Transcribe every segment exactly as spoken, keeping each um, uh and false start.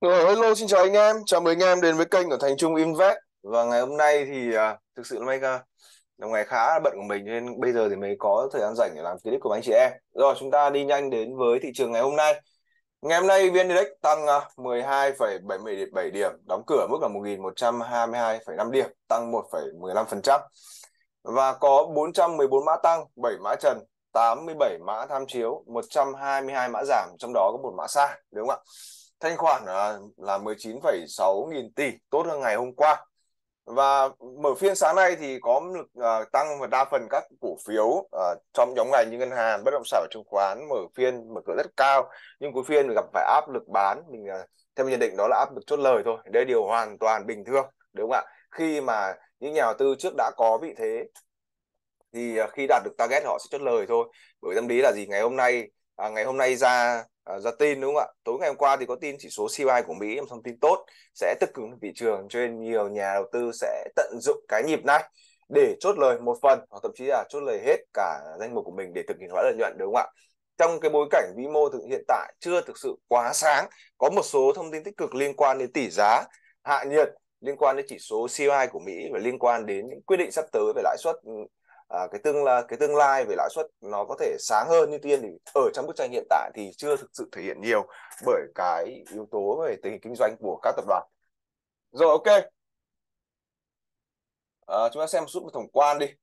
Rồi, hello, xin chào anh em, chào mừng anh em đến với kênh của Thành Trung Invest. Và ngày hôm nay thì à, thực sự là mấy ca là ngày khá là bận của mình nên bây giờ thì mới có thời gian rảnh để làm clip của anh chị em. Rồi, chúng ta đi nhanh đến với thị trường ngày hôm nay. Ngày hôm nay vê en Index tăng à, mười hai phẩy bảy mươi bảy điểm, đóng cửa mức là một nghìn một trăm hai mươi hai phẩy năm điểm, tăng một phẩy mười lăm phần trăm. Và có bốn trăm mười bốn mã tăng, bảy mã trần, tám mươi bảy mã tham chiếu, một trăm hai mươi hai mã giảm, trong đó có một mã sai, đúng không ạ? Thanh khoản à, là mười chín phẩy sáu nghìn tỷ, tốt hơn ngày hôm qua. Và mở phiên sáng nay thì có lực à, tăng, và đa phần các cổ phiếu à, trong nhóm ngành như ngân hàng, bất động sản và chứng khoán mở phiên mở cửa rất cao, nhưng cuối phiên gặp phải áp lực bán. Mình à, theo nhận định đó là áp lực chốt lời thôi. Đây điều hoàn toàn bình thường, đúng không ạ? Khi mà những nhà đầu tư trước đã có vị thế thì à, khi đạt được target họ sẽ chốt lời thôi. Bởi tâm lý là gì, ngày hôm nay à, ngày hôm nay ra à, ra tin, đúng không ạ? Tối ngày hôm qua thì có tin chỉ số xê pê i của Mỹ, một thông tin tốt sẽ tích cực thị trường, cho nên nhiều nhà đầu tư sẽ tận dụng cái nhịp này để chốt lời một phần, hoặc thậm chí là chốt lời hết cả danh mục của mình để thực hiện hóa lợi nhuận, đúng không ạ? Trong cái bối cảnh vĩ mô thực hiện tại chưa thực sự quá sáng, có một số thông tin tích cực liên quan đến tỷ giá hạ nhiệt, liên quan đến chỉ số xê pê i của Mỹ, và liên quan đến những quyết định sắp tới về lãi suất. À, cái tương là cái tương lai về lãi suất nó có thể sáng hơn, như tiên thì ở trong bức tranh hiện tại thì chưa thực sự thể hiện nhiều bởi cái yếu tố về tình hình kinh doanh của các tập đoàn. Rồi, ok. À, chúng ta xem một chút một tổng quan đi.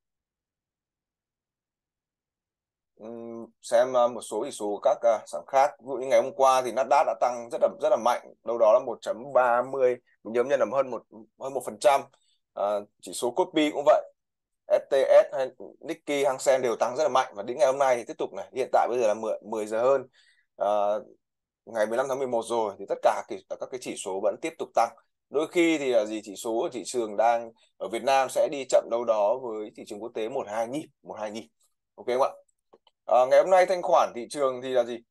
Ừm, xem uh, một số chỉ số các uh, sản khác. Ví dụ như ngày hôm qua thì Nasdaq đã tăng rất là rất là mạnh, đâu đó là một chấm ba mươi, mình nhớ nhận là hơn một hơn một phần trăm. À, chỉ số Kospi cũng vậy, ét tê ét hay Nikkei, Hang Seng đều tăng rất là mạnh. Và đến ngày hôm nay thì tiếp tục này, hiện tại bây giờ là mười giờ hơn, à, ngày mười lăm tháng mười một rồi, thì tất cả các, các cái chỉ số vẫn tiếp tục tăng. Đôi khi thì là gì, chỉ số ở thị trường đang ở Việt Nam sẽ đi chậm đâu đó với thị trường quốc tế một hai nhịp, một hai nhịp, ok không ạ? À, ngày hôm nay thanh khoản thị trường thì là gì,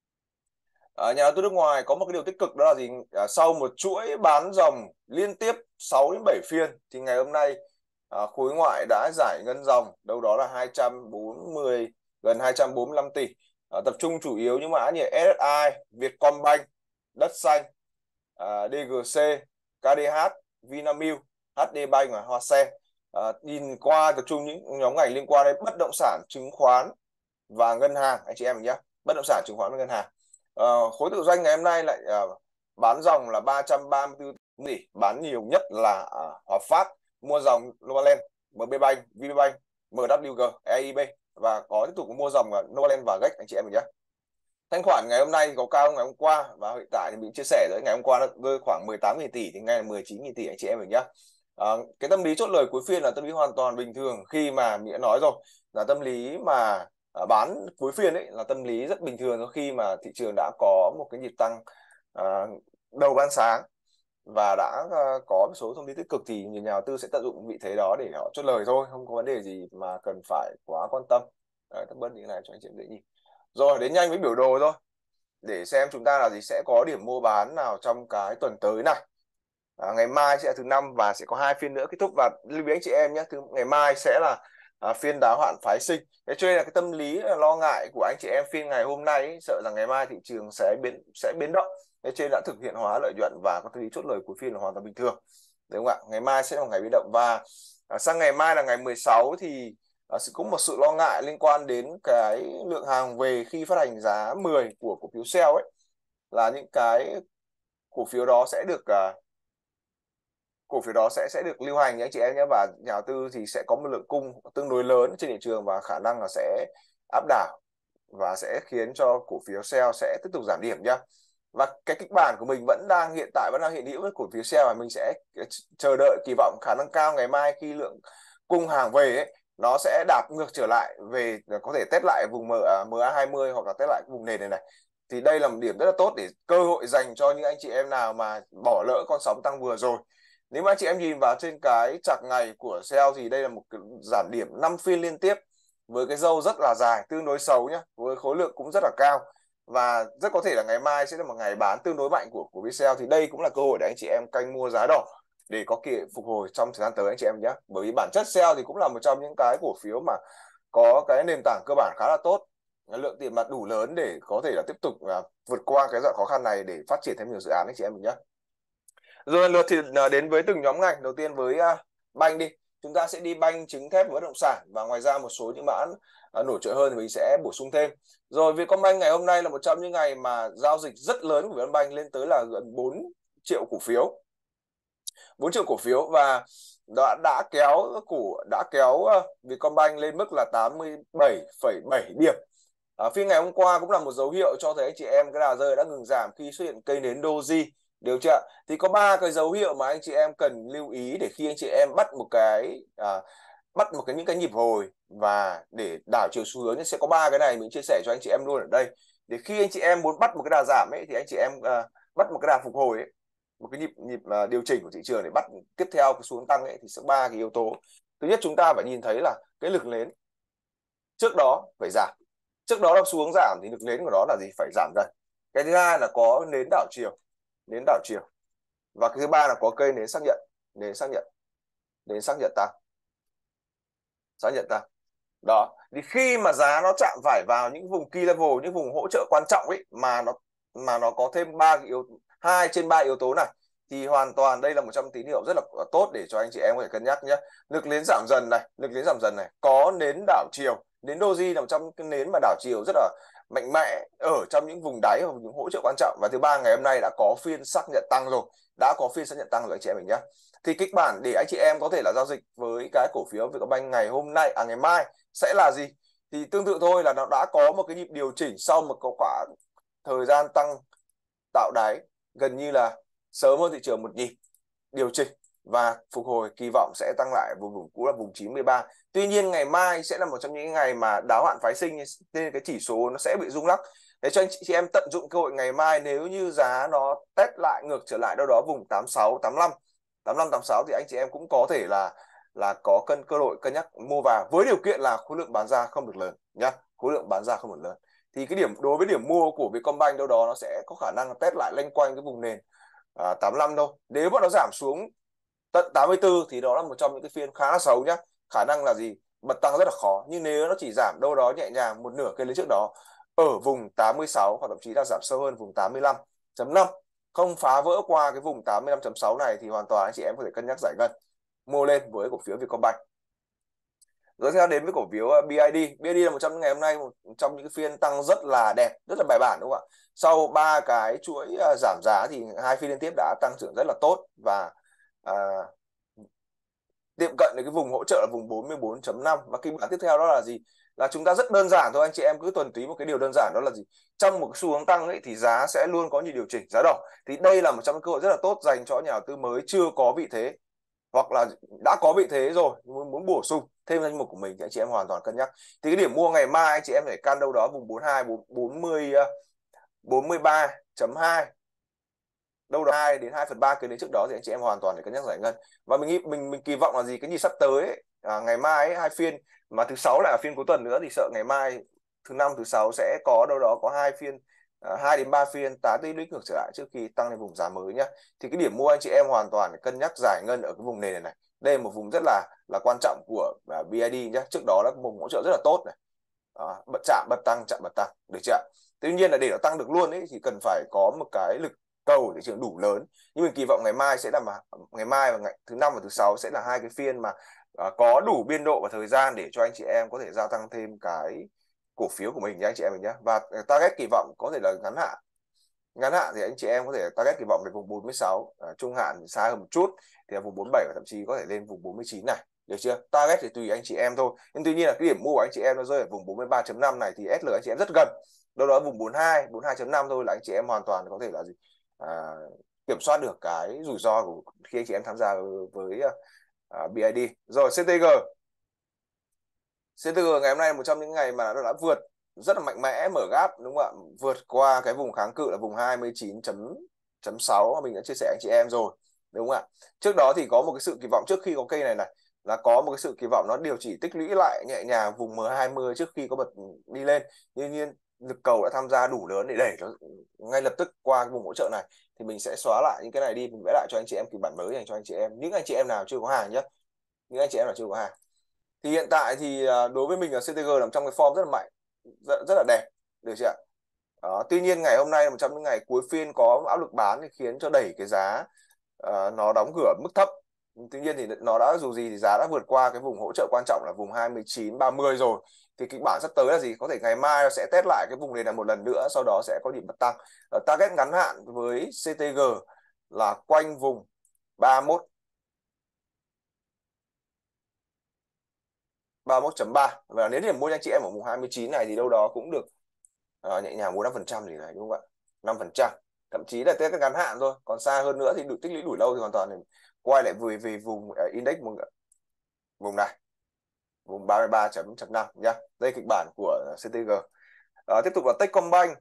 à, nhà đầu tư nước ngoài có một cái điều tích cực, đó là gì, à, sau một chuỗi bán ròng liên tiếp sáu đến bảy phiên thì ngày hôm nay à, khối ngoại đã giải ngân ròng đâu đó là hai trăm bốn mươi, gần hai trăm bốn mươi lăm tỷ, à, tập trung chủ yếu những mã như ét ét i, Vietcombank, Đất Xanh, à, đê giê xê, ca đê hát, Vinamilk, hát đê Bank và Hoa Sen. À, nhìn qua tập trung những nhóm ngành liên quan đến bất động sản, chứng khoán và ngân hàng anh chị em mình nhé. Bất động sản, chứng khoán và ngân hàng. Ờ, khối tự doanh ngày hôm nay lại uh, bán dòng là ba trăm ba mươi tư tỷ, bán nhiều nhất là uh, Hòa Phát, mua dòng Novaland, em bê Bank, VPBank, em vê giê, e i bê, và có tiếp tục mua dòng uh, Novaland và gách anh chị em mình nhé. Thanh khoản ngày hôm nay có cao hơn ngày hôm qua, và hiện tại thì mình chia sẻ rồi, ngày hôm qua nó rơi khoảng mười tám nghìn tỷ thì ngày là mười chín nghìn tỷ anh chị em mình nhé. À, cái tâm lý chốt lời cuối phiên là tâm lý hoàn toàn bình thường, khi mà mình đã nói rồi là tâm lý mà à, bán cuối phiên ấy là tâm lý rất bình thường, khi mà thị trường đã có một cái nhịp tăng à, đầu ban sáng và đã à, có một số thông tin tích cực, thì nhiều nhà đầu tư sẽ tận dụng vị thế đó để họ chốt lời thôi, không có vấn đề gì mà cần phải quá quan tâm. Đấy, tất bớt những này cho anh chị dễ nhìn. Rồi, đến nhanh với biểu đồ thôi để xem chúng ta là gì sẽ có điểm mua bán nào trong cái tuần tới này. À, ngày mai sẽ là thứ năm và sẽ có hai phiên nữa kết thúc, và lưu ý anh chị em nhé, thứ ngày mai sẽ là à, phiên đáo hạn phái sinh. Thế cho nên là cái tâm lý là lo ngại của anh chị em phiên ngày hôm nay ấy, sợ rằng ngày mai thị trường sẽ biến sẽ biến động. Thế cho nên đã thực hiện hóa lợi nhuận và có tâm lý chốt lời cuối phiên là hoàn toàn bình thường, đúng không ạ? Ngày mai sẽ là một ngày biến động, và à, sang ngày mai là ngày mười sáu thì à, sẽ có một sự lo ngại liên quan đến cái lượng hàng về khi phát hành giá mười của cổ phiếu sell ấy, là những cái cổ phiếu đó sẽ được à, cổ phiếu đó sẽ sẽ được lưu hành nhé anh chị em nhé, và nhà đầu tư thì sẽ có một lượng cung tương đối lớn trên thị trường, và khả năng là sẽ áp đảo và sẽ khiến cho cổ phiếu sell sẽ tiếp tục giảm điểm nhá. Và cái kịch bản của mình vẫn đang hiện tại vẫn đang hiện hữu với cổ phiếu sell, và mình sẽ chờ đợi kỳ vọng khả năng cao ngày mai khi lượng cung hàng về ấy, nó sẽ đạp ngược trở lại về, có thể test lại vùng em a hai mươi hoặc là test lại vùng nền này này, thì đây là một điểm rất là tốt để cơ hội dành cho những anh chị em nào mà bỏ lỡ con sóng tăng vừa rồi. Nếu mà anh chị em nhìn vào trên cái chart ngày của sell thì đây là một cái giảm điểm năm phiên liên tiếp với cái dâu rất là dài, tương đối xấu nhá, với khối lượng cũng rất là cao, và rất có thể là ngày mai sẽ là một ngày bán tương đối mạnh của của Viettel. Thì đây cũng là cơ hội để anh chị em canh mua giá đỏ để có kỳ phục hồi trong thời gian tới anh chị em nhé. Bởi vì bản chất sell thì cũng là một trong những cái cổ phiếu mà có cái nền tảng cơ bản khá là tốt, lượng tiền mặt đủ lớn để có thể là tiếp tục uh, vượt qua cái đoạn khó khăn này để phát triển thêm nhiều dự án anh chị em mình nhé. Rồi lượt thì uh, đến với từng nhóm ngành. Đầu tiên với uh, banh đi, chúng ta sẽ đi banh, trứng thép, bất động sản, và ngoài ra một số những mã uh, nổi trội hơn thì mình sẽ bổ sung thêm. Rồi Vietcombank ngày hôm nay là một trong những ngày mà giao dịch rất lớn của Vietcombank, lên tới là gần bốn triệu cổ phiếu, bốn triệu cổ phiếu, và đã đã kéo cổ đã kéo uh, Vietcombank lên mức là tám mươi bảy phẩy bảy điểm. À, phiên ngày hôm qua cũng là một dấu hiệu cho thấy anh chị em cái đà rơi đã ngừng giảm khi xuất hiện cây nến doji, được chưa? Thì có ba cái dấu hiệu mà anh chị em cần lưu ý để khi anh chị em bắt một cái à, bắt một cái những cái nhịp hồi và để đảo chiều xu hướng, sẽ có ba cái này mình chia sẻ cho anh chị em luôn ở đây. Để khi anh chị em muốn bắt một cái đà giảm ấy thì anh chị em à, bắt một cái đà phục hồi ấy, một cái nhịp nhịp à, điều chỉnh của thị trường để bắt tiếp theo cái xuống tăng ấy, thì sẽ ba cái yếu tố. Thứ nhất, chúng ta phải nhìn thấy là cái lực nến trước đó phải giảm, trước đó nó xuống giảm thì lực nến của nó là gì, phải giảm dần. Cái thứ hai là có nến đảo chiều, nến đảo chiều, và cái thứ ba là có cây nến xác nhận, nến xác nhận, nến xác nhận tăng, xác nhận tăng. Đó, thì khi mà giá nó chạm phải vào những vùng key level, những vùng hỗ trợ quan trọng ấy, mà nó mà nó có thêm ba cái yếu hai trên ba yếu tố này, thì hoàn toàn đây là một trong tín hiệu rất là tốt để cho anh chị em có thể cân nhắc nhé. Lực nến giảm dần này, lực nến giảm dần này, có nến đảo chiều, nến doji nằm trong cái nến mà đảo chiều rất là mạnh mẽ ở trong những vùng đáy hoặc những hỗ trợ quan trọng. Và thứ ba, ngày hôm nay đã có phiên xác nhận tăng rồi, đã có phiên xác nhận tăng rồi anh chị em mình nhé. Thì kịch bản để anh chị em có thể là giao dịch với cái cổ phiếu Vietcombank ngày hôm nay, à ngày mai sẽ là gì? Thì tương tự thôi, là nó đã có một cái nhịp điều chỉnh sau một có khoảng thời gian tăng tạo đáy gần như là sớm hơn thị trường một nhịp, điều chỉnh và phục hồi, kỳ vọng sẽ tăng lại vùng vùng cũ là vùng chín mươi ba. Tuy nhiên ngày mai sẽ là một trong những ngày mà đáo hạn phái sinh nên cái chỉ số nó sẽ bị rung lắc. Để cho anh chị em tận dụng cơ hội ngày mai, nếu như giá nó test lại ngược trở lại đâu đó vùng tám mươi sáu, tám mươi lăm, tám mươi lăm, tám mươi sáu thì anh chị em cũng có thể là là có cân cơ hội cân nhắc mua vào, với điều kiện là khối lượng bán ra không được lớn nhá, khối lượng bán ra không được lớn. Thì cái điểm đối với điểm mua của Vietcombank đâu đó nó sẽ có khả năng test lại loanh quanh cái vùng nền à, tám mươi lăm thôi. Nếu mà nó giảm xuống tận tám mươi tư thì đó là một trong những cái phiên khá là xấu nhá, khả năng là gì, bật tăng rất là khó. Nhưng nếu nó chỉ giảm đâu đó nhẹ nhàng một nửa cây lên trước đó ở vùng tám mươi sáu, hoặc thậm chí là giảm sâu hơn vùng tám mươi lăm chấm năm, không phá vỡ qua cái vùng tám mươi lăm chấm sáu này, thì hoàn toàn anh chị em có thể cân nhắc giải ngân mua lên với cổ phiếu Vietcombank. Rồi theo đến với cổ phiếu bê i đê. bê i đê là một trong những ngày hôm nay, một trong những cái phiên tăng rất là đẹp, rất là bài bản, đúng không ạ? Sau ba cái chuỗi giảm giá thì hai phiên liên tiếp đã tăng trưởng rất là tốt, và à, tiệm cận đến cái vùng hỗ trợ là vùng bốn mươi bốn chấm năm. Và kịch bản tiếp theo đó là gì? Là chúng ta rất đơn giản thôi, anh chị em cứ tuần túy một cái điều đơn giản, đó là gì? Trong một cái xu hướng tăng ấy thì giá sẽ luôn có nhiều điều chỉnh giá đỏ. Thì đây là một trong những cơ hội rất là tốt dành cho nhà đầu tư mới chưa có vị thế, hoặc là đã có vị thế rồi muốn, muốn bổ sung thêm danh mục của mình, thì anh chị em hoàn toàn cân nhắc. Thì cái điểm mua ngày mai anh chị em phải căn đâu đó vùng bốn mươi hai, bốn mươi, bốn mươi ba chấm hai, đâu đó hai đến hai phần ba cái đến trước đó thì anh chị em hoàn toàn để cân nhắc giải ngân. Và mình nghĩ mình mình kỳ vọng là gì, cái gì sắp tới ấy, à, ngày mai ấy, hai phiên, mà thứ sáu là phiên cuối tuần nữa, thì sợ ngày mai thứ năm thứ sáu sẽ có đâu đó có hai phiên, à, hai đến ba phiên tái tích lũy ngược trở lại trước khi tăng lên vùng giá mới nhá. Thì cái điểm mua anh chị em hoàn toàn để cân nhắc giải ngân ở cái vùng nền này này. Đây là một vùng rất là là quan trọng của uh, bê i đê nhé. Trước đó là vùng hỗ trợ rất là tốt này, à, bật chạm bật tăng, chạm bật tăng, được chưa? Tuy nhiên là để nó tăng được luôn ấy thì cần phải có một cái lực cầu thị trường đủ lớn. Nhưng mình kỳ vọng ngày mai sẽ là mà ngày mai và ngày thứ năm và thứ sáu sẽ là hai cái phiên mà à, có đủ biên độ và thời gian để cho anh chị em có thể gia tăng thêm cái cổ phiếu của mình nha anh chị em mình nhé. Và target kỳ vọng có thể là ngắn hạn, ngắn hạn thì anh chị em có thể target kỳ vọng về vùng bốn mươi sáu, à, trung hạn thì xa hơn một chút thì là vùng bốn mươi bảy, và thậm chí có thể lên vùng bốn mươi chín này, được chưa? Target thì tùy anh chị em thôi, nhưng tuy nhiên là cái điểm mua của anh chị em nó rơi ở vùng bốn mươi ba chấm năm này thì ét lờ anh chị em rất gần, đâu đó vùng bốn mươi hai, bốn mươi hai chấm năm thôi là anh chị em hoàn toàn có thể là gì, à, kiểm soát được cái rủi ro của khi anh chị em tham gia với à, bê i đê. Rồi xê tê giê, xê tê giê ngày hôm nay một trong những ngày mà nó đã vượt rất là mạnh mẽ, mở gap, đúng không ạ? Vượt qua cái vùng kháng cự là vùng hai mươi chín chấm sáu mà mình đã chia sẻ anh chị em rồi, đúng không ạ? Trước đó thì có một cái sự kỳ vọng trước khi có cây này này, là có một cái sự kỳ vọng nó điều chỉ tích lũy lại nhẹ nhàng vùng M hai mươi trước khi có bật đi lên. Tuy nhiên lực cầu đã tham gia đủ lớn để đẩy nó ngay lập tức qua cái vùng hỗ trợ này, thì mình sẽ xóa lại những cái này đi, mình vẽ lại cho anh chị em kịch bản mới dành cho anh chị em, những anh chị em nào chưa có hàng nhé, những anh chị em nào chưa có hàng. Thì hiện tại thì đối với mình là xê tê giê nằm trong cái form rất là mạnh, rất, rất là đẹp, được chưa ạ? Đó. Tuy nhiên ngày hôm nay là một trong những ngày cuối phiên có áp lực bán thì khiến cho đẩy cái giá ờ, nó đóng cửa mức thấp. Tuy nhiên thì nó đã dù gì thì giá đã vượt qua cái vùng hỗ trợ quan trọng là vùng hai mươi chín ba mươi rồi. Thì kịch bản sắp tới là gì? Có thể ngày mai nó sẽ test lại cái vùng này là một lần nữa, sau đó sẽ có điểm bật tăng. Ở target ngắn hạn với xê tê giê là quanh vùng ba mươi mốt ba mươi mốt chấm ba, và nếu điểm mua cho anh chị em ở vùng hai mươi chín này thì đâu đó cũng được uh, nhẹ nhàng bốn năm phần trăm gì này, đúng không ạ? Năm phần trăm, thậm chí là tới cái ngắn hạn thôi, còn xa hơn nữa thì đủ tích lũy đủ lâu thì hoàn toàn thì quay lại về về vùng uh, index vùng, vùng này, vùng ba mươi ba chấm năm nhá. Đây kịch bản của xê tê giê. Uh, tiếp tục là Techcombank.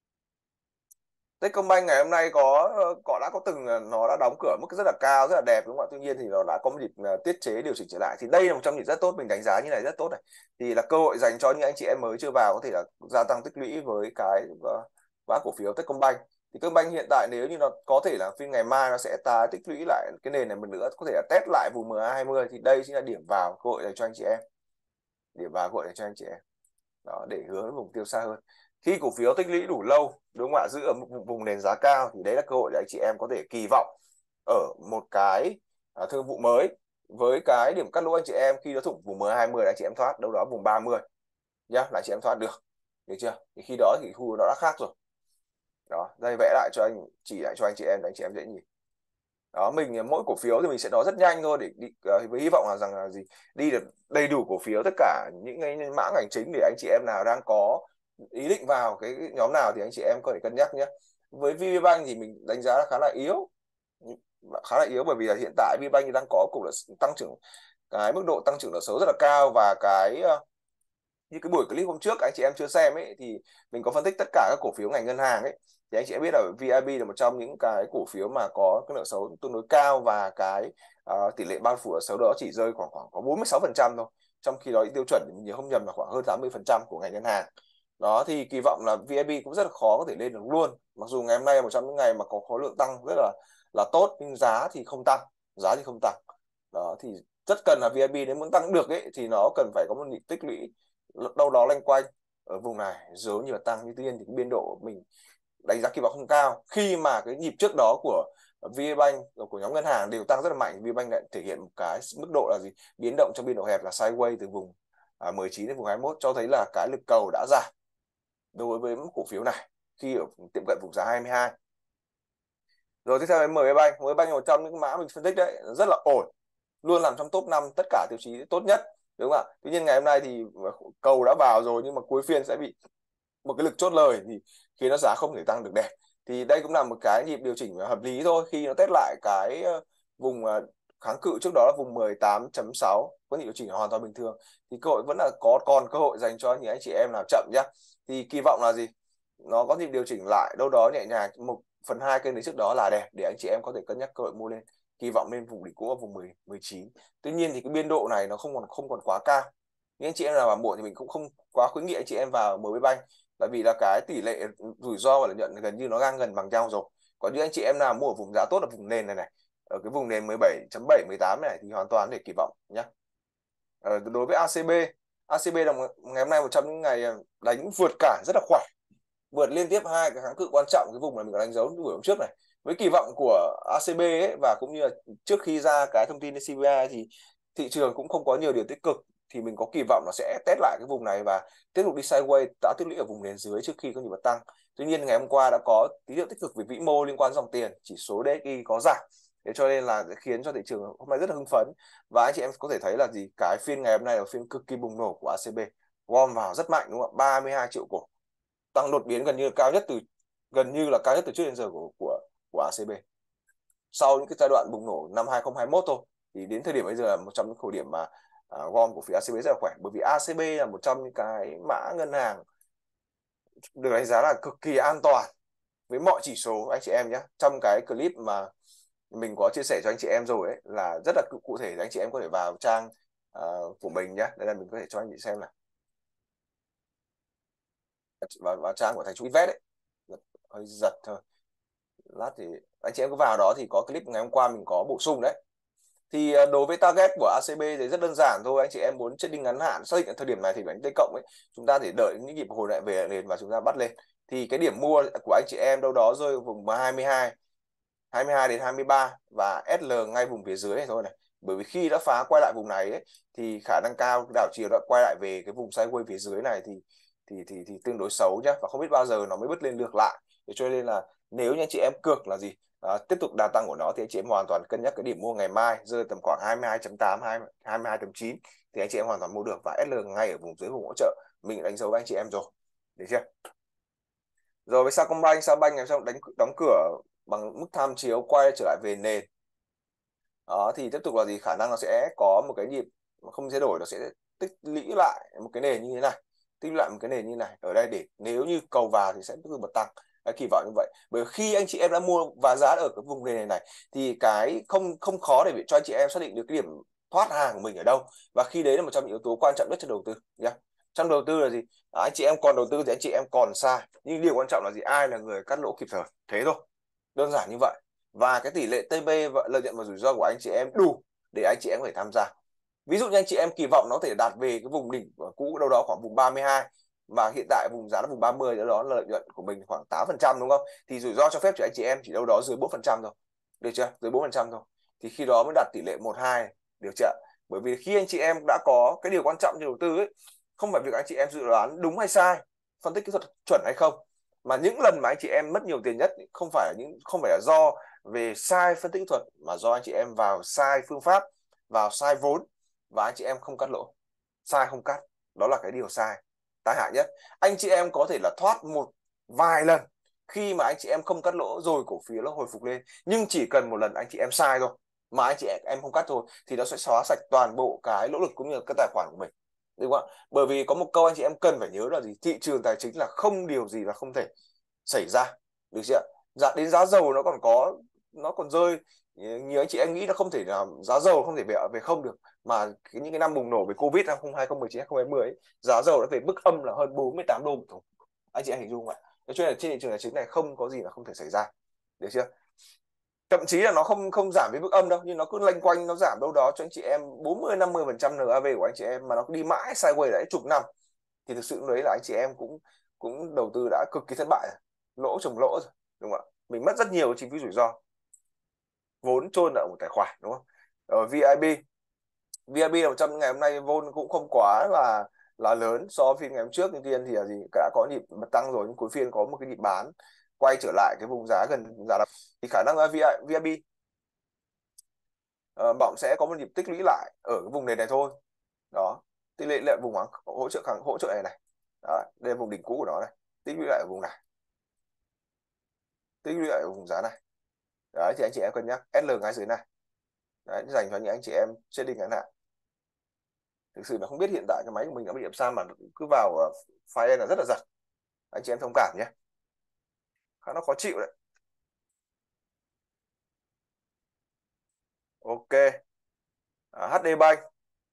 Techcombank ngày hôm nay có có đã có từng nó đã đóng cửa mức rất là cao, rất là đẹp, đúng không ạ? Tuy nhiên thì nó đã có một nhịp tiết chế điều chỉnh trở lại, thì đây là một trong những rất tốt, mình đánh giá như này rất tốt này, thì là cơ hội dành cho những anh chị em mới chưa vào có thể là gia tăng tích lũy với cái mã cổ phiếu Techcombank. Thì Techcombank hiện tại nếu như nó có thể là phiên ngày mai nó sẽ tái tích lũy lại cái nền này một nữa, có thể là test lại vùng em a hai mươi, thì đây chính là điểm vào cơ hội dành cho anh chị em, điểm vào cơ hội dành cho anh chị em đó, để hướng đến mục tiêu xa hơn. Khi cổ phiếu tích lũy đủ lâu, đúng không ạ, giữ ở một vùng nền giá cao thì đấy là cơ hội để anh chị em có thể kỳ vọng ở một cái à, thương vụ mới với cái điểm cắt lỗ anh chị em khi nó thủng vùng em a hai mươi là anh chị em thoát đâu đó vùng ba mươi nhá, là anh chị em thoát được, được chưa? Thì khi đó thì khu nó đã khác rồi. Đó, đây vẽ lại cho anh, chỉ lại cho anh chị em để anh chị em dễ nhìn. Đó, mình mỗi cổ phiếu thì mình sẽ nói rất nhanh thôi để đi, uh, với hy vọng là rằng là gì, đi được đầy đủ cổ phiếu tất cả những cái mã ngành chính để anh chị em nào đang có ý định vào cái nhóm nào thì anh chị em có thể cân nhắc nhé. Với vê pê Bank thì mình đánh giá là khá là yếu, khá là yếu bởi vì là hiện tại vê pê Bank đang có cục là tăng trưởng, cái mức độ tăng trưởng nợ xấu rất là cao, và cái uh, như cái buổi clip hôm trước anh chị em chưa xem ấy thì mình có phân tích tất cả các cổ phiếu ngành ngân hàng ấy, thì anh chị em biết là vê i bê là một trong những cái cổ phiếu mà có cái nợ xấu tương đối cao, và cái uh, tỷ lệ bao phủ nợ xấu đó chỉ rơi khoảng khoảng có bốn mươi sáu phần trăm thôi, trong khi đó tiêu chuẩn mình nhớ không nhầm là khoảng hơn tám mươi phần trăm của ngành ngân hàng. Đó thì kỳ vọng là vê i bê cũng rất là khó có thể lên được luôn, mặc dù ngày hôm nay là một trong những ngày mà có khối lượng tăng rất là là tốt, nhưng giá thì không tăng, giá thì không tăng. Đó thì rất cần là vê i bê nếu muốn tăng được ấy thì nó cần phải có một nhịp tích lũy đâu đó loanh quanh ở vùng này rồi như là tăng. Như tuy nhiên thì cái biên độ mình đánh giá kỳ vọng không cao, khi mà cái nhịp trước đó của vê pê Bank của nhóm ngân hàng đều tăng rất là mạnh, vê pê Bank lại thể hiện một cái mức độ là gì, biến động trong biên độ hẹp là sideways từ vùng à, mười chín đến vùng hai mươi mốt, cho thấy là cái lực cầu đã giảm đối với cổ phiếu này khi ở tiệm cận vùng giá hai mươi hai. Rồi tiếp theo là em bê Bank. em bê Bank là một trong những mã mình phân tích đấy, rất là ổn, luôn nằm trong top năm tất cả tiêu chí tốt nhất, đúng không ạ? Tuy nhiên ngày hôm nay thì cầu đã vào rồi, nhưng mà cuối phiên sẽ bị một cái lực chốt lời thì khiến nó giá không thể tăng được đẹp. Thì đây cũng là một cái nhịp điều chỉnh hợp lý thôi, khi nó test lại cái vùng kháng cự trước đó là vùng mười tám chấm sáu, có nhịp điều chỉnh hoàn toàn bình thường, thì cơ hội vẫn là có, còn cơ hội dành cho những anh chị em nào chậm nhá. Thì kỳ vọng là gì, nó có nhịp điều chỉnh lại đâu đó nhẹ nhàng một phần hai kênh đấy trước đó là đẹp, để anh chị em có thể cân nhắc cơ hội mua lên, kỳ vọng lên vùng đỉnh cũ ở vùng mười, mười chín. Tuy nhiên thì cái biên độ này nó không còn không còn quá cao, những anh chị em nào vào muộn thì mình cũng không quá khuyến nghị anh chị em vào em bê Bank, bởi vì là cái tỷ lệ rủi ro và lợi nhuận gần như nó ngang gần bằng nhau rồi. Còn những anh chị em nào mua ở vùng giá tốt, ở vùng nền này này, ở cái vùng nền mười bảy chấm bảy mười tám này thì hoàn toàn để kỳ vọng nhé. Ờ, đối với a xê bê, a xê bê là một, ngày hôm nay một trong những ngày đánh vượt cản rất là khỏe, vượt liên tiếp hai cái kháng cự quan trọng, cái vùng mà mình có đánh dấu buổi hôm trước này. Với kỳ vọng của a xê bê ấy, và cũng như là trước khi ra cái thông tin xê pê i thì thị trường cũng không có nhiều điều tích cực, thì mình có kỳ vọng nó sẽ test lại cái vùng này và tiếp tục đi sideways, đã tích lũy ở vùng nền dưới trước khi có nhịp bật tăng. Tuy nhiên ngày hôm qua đã có tín hiệu tích cực về vĩ mô liên quan dòng tiền, chỉ số đê ích i có giảm, thế cho nên là khiến cho thị trường hôm nay rất là hưng phấn. Và anh chị em có thể thấy là gì, cái phiên ngày hôm nay là phiên cực kỳ bùng nổ của a xê bê, gom vào rất mạnh, đúng không ạ? ba mươi hai triệu cổ, tăng đột biến gần như cao nhất từ gần như là cao nhất từ trước đến giờ của của của a xê bê sau những cái giai đoạn bùng nổ năm hai không hai mốt thôi. Thì đến thời điểm bây giờ là một trong những thời điểm mà à, gom của phía a xê bê rất là khỏe, bởi vì a xê bê là một trong những cái mã ngân hàng được đánh giá là cực kỳ an toàn với mọi chỉ số anh chị em nhé. Trong cái clip mà mình có chia sẻ cho anh chị em rồi ấy, là rất là cụ thể, anh chị em có thể vào trang uh, của mình nhé. Đây là mình có thể cho anh chị xem này, vào, vào trang của Thành Trung Invest ấy, hơi giật thôi, lát thì anh chị em cứ vào đó thì có clip ngày hôm qua mình có bổ sung đấy. Thì ờ, đối với target của a xê bê thì rất đơn giản thôi, anh chị em muốn trading ngắn hạn xác định ở thời điểm này thì đánh T cộng ấy, chúng ta thì đợi những nhịp hồi lại về nền và chúng ta bắt lên. Thì cái điểm mua của anh chị em đâu đó rơi ở vùng hai mươi hai hai mươi hai đến hai mươi ba và ét lờ ngay vùng phía dưới này thôi này. Bởi vì khi đã phá quay lại vùng này ấy, thì khả năng cao đảo chiều đã quay lại về cái vùng sideways phía dưới này thì thì thì thì tương đối xấu nhá, và không biết bao giờ nó mới bứt lên được lại. Thế cho nên là nếu như anh chị em cược là gì, à, tiếp tục đà tăng của nó thì anh chị em hoàn toàn cân nhắc cái điểm mua ngày mai rơi tầm khoảng hai mươi hai chấm tám hai mươi hai chấm chín thì anh chị em hoàn toàn mua được, và ét lờ ngay ở vùng dưới vùng hỗ trợ mình đánh dấu với anh chị em rồi, được chưa? Rồi với Sacombank, Sacombank ngày sau đánh đóng cửa bằng mức tham chiếu quay trở lại về nền. Đó thì tiếp tục là gì, khả năng nó sẽ có một cái nhịp không thay đổi, nó sẽ tích lũy lại một cái nền như thế này, tích lũy lại một cái nền như này ở đây, để nếu như cầu vào thì sẽ tiếp tục bật tăng. Cái kỳ vọng như vậy, bởi khi anh chị em đã mua và giá ở cái vùng nền này này thì cái không không khó để cho anh chị em xác định được cái điểm thoát hàng của mình ở đâu, và khi đấy là một trong những yếu tố quan trọng nhất trong đầu tư nhé. Trong đầu tư là gì, à, anh chị em còn đầu tư thì anh chị em còn sai, nhưng điều quan trọng là gì, ai là người cắt lỗ kịp thời, thế thôi, đơn giản như vậy. Và cái tỷ lệ tê bê và lợi nhuận và rủi ro của anh chị em đủ để anh chị em có thể tham gia. Ví dụ như anh chị em kỳ vọng nó có thể đạt về cái vùng đỉnh cũ đâu đó khoảng vùng ba mươi hai, mà hiện tại vùng giá là vùng ba mươi, đó là lợi nhuận của mình khoảng tám phần trăm đúng không, thì rủi ro cho phép cho anh chị em chỉ đâu đó dưới bốn phần trăm thôi, được chưa, dưới bốn phần trăm thôi, thì khi đó mới đạt tỷ lệ một hai, được chưa? Bởi vì khi anh chị em đã có cái điều quan trọng trong đầu tư ấy, không phải việc anh chị em dự đoán đúng hay sai, phân tích kỹ thuật chuẩn hay không, mà những lần mà anh chị em mất nhiều tiền nhất không phải là những không phải là do về sai phân tích kỹ thuật, mà do anh chị em vào sai phương pháp, vào sai vốn, và anh chị em không cắt lỗ, sai không cắt, đó là cái điều sai tai hại nhất. Anh chị em có thể là thoát một vài lần khi mà anh chị em không cắt lỗ rồi cổ phiếu nó hồi phục lên, nhưng chỉ cần một lần anh chị em sai thôi mà anh chị em không cắt thôi thì nó sẽ xóa sạch toàn bộ cái nỗ lực cũng như cái tài khoản của mình, đúng không ạ? Bởi vì có một câu anh chị em cần phải nhớ là gì, thị trường tài chính là không điều gì là không thể xảy ra, được chưa? Dạ, đến giá dầu nó còn có, nó còn rơi, nhiều anh chị em nghĩ nó không thể là giá dầu không thể về về không được, mà cái, những cái năm bùng nổ về Covid năm hai không một chín hai không hai mươi ấy, giá dầu đã về mức âm là hơn bốn mươi tám đô một thùng, anh chị em hình dung ạ. Cho nên là trên thị trường tài chính này không có gì là không thể xảy ra, được chưa? Thậm chí là nó không không giảm với mức âm đâu, nhưng nó cứ loanh quanh nó giảm đâu đó cho anh chị em bốn mươi năm mươi phần trăm en a vê của anh chị em, mà nó cứ đi mãi sideways lại chục năm thì thực sự đấy là anh chị em cũng cũng đầu tư đã cực kỳ thất bại rồi, lỗ chồng lỗ rồi, đúng không ạ? Mình mất rất nhiều chi phí rủi ro, vốn chôn ở một tài khoản, đúng không? Rồi vê i bê, vê i bê là một trong những ngày hôm nay vốn cũng không quá là là lớn so với phiên ngày hôm trước, nhưng tiên thì là gì, đã có nhịp bật tăng rồi, nhưng cuối phiên có một cái nhịp bán quay trở lại cái vùng giá gần giá, thì khả năng là vê i bê uh, bỏng sẽ có một nhịp tích lũy lại ở cái vùng nền này thôi. Đó, tỷ lệ lại vùng hỗ trợ kháng hỗ trợ này này. Đó, đây là vùng đỉnh cũ của nó này, tích lũy lại ở vùng này, tích lũy lại ở vùng giá này. Đấy thì anh chị em cân nhắc ét lờ ngay dưới này. Đấy, dành cho những anh chị em trading ngắn hạn. Thực sự là không biết hiện tại cái máy của mình đã bị làm sao mà cứ vào file là rất là giật, anh chị em thông cảm nhé, khá nó khó chịu đấy. Ok, à, hát đê Bank,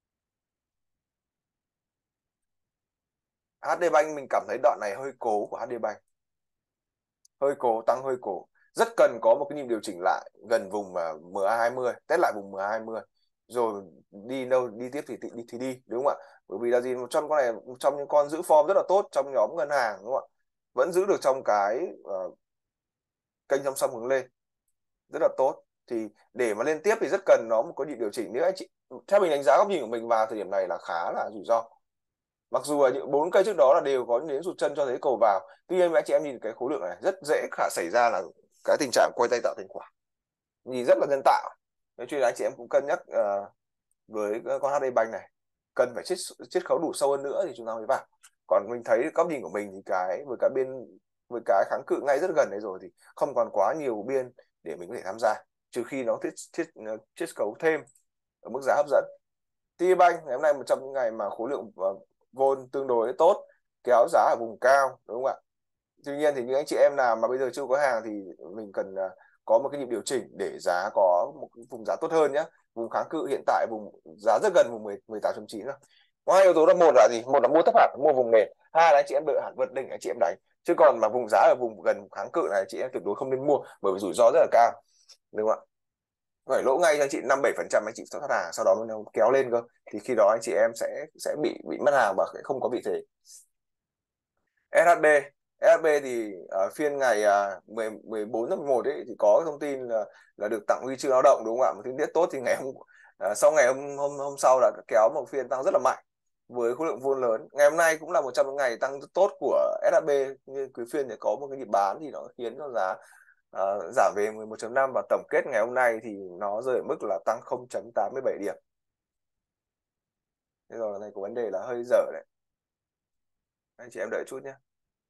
hát đê Bank mình cảm thấy đoạn này hơi cố của hát đê Bank, hơi cố, tăng hơi cố, rất cần có một cái nhịp điều chỉnh lại gần vùng mà em a hai mươi, test lại vùng em a hai mươi rồi đi đâu đi tiếp thì đi thì đi, đúng không ạ? Bởi vì là gì, một trong con này một trong những con giữ form rất là tốt trong nhóm ngân hàng, đúng không ạ? Vẫn giữ được trong cái uh, kênh song song hướng lên rất là tốt, thì để mà lên tiếp thì rất cần nó một cái nhịp điều chỉnh nữa anh chị. Theo mình đánh giá góc nhìn của mình vào thời điểm này là khá là rủi ro, mặc dù là những bốn cây trước đó là đều có những rụt chân cho thấy cầu vào, tuy nhiên anh chị em nhìn cái khối lượng này rất dễ khả xảy ra là cái tình trạng quay tay tạo thành quả, nhìn rất là nhân tạo. Nên cho nên anh chị em cũng cân nhắc uh, với con hát đê Bank này cần phải chiết chiết khấu đủ sâu hơn nữa thì chúng ta mới vào. Còn mình thấy góc nhìn của mình thì cái với cái biên với cái kháng cự ngay rất gần đấy rồi thì không còn quá nhiều biên để mình có thể tham gia, trừ khi nó chiết chiết chiết khấu thêm ở mức giá hấp dẫn. tê bê Bank ngày hôm nay một trong những ngày mà khối lượng uh, vôn tương đối tốt, kéo giá ở vùng cao, đúng không ạ? Tuy nhiên thì những anh chị em nào mà bây giờ chưa có hàng thì mình cần uh, có một cái nhịp điều chỉnh để giá có một vùng giá tốt hơn nhé. Vùng kháng cự hiện tại vùng giá rất gần vùng mười tám chấm chín rồi. Có hai yếu tố là, một là gì, một là mua thấp hẳn, mua vùng nền, hai là anh chị em đợi hẳn vượt đỉnh anh chị em đánh, chứ còn mà vùng giá ở vùng gần kháng cự này chị em tuyệt đối không nên mua, bởi vì rủi ro rất là cao, đúng không ạ? phải lỗ ngay cho anh chị năm bảy phần trăm anh chị thoát hàng, sau đó nó kéo lên cơ, thì khi đó anh chị em sẽ sẽ bị bị mất hàng và không có vị thế. ét hát bê ét hát bê thì uh, phiên ngày uh, mười, mười bốn tháng mười một ấy thì có thông tin là, là được tặng huy chương lao động đúng không ạ, một tin tiết tốt, thì ngày hôm uh, sau ngày hôm, hôm hôm sau là kéo một phiên tăng rất là mạnh với khối lượng vôn lớn. Ngày hôm nay cũng là một trong những ngày tăng rất tốt của ét hát bê, như cuối phiên thì có một cái nhịp bán thì nó khiến cho giá uh, giảm về mười một chấm năm, và tổng kết ngày hôm nay thì nó rơi ở mức là tăng không chấm tám mươi bảy điểm. Thế rồi này có vấn đề là hơi dở đấy, anh chị em đợi chút nhé.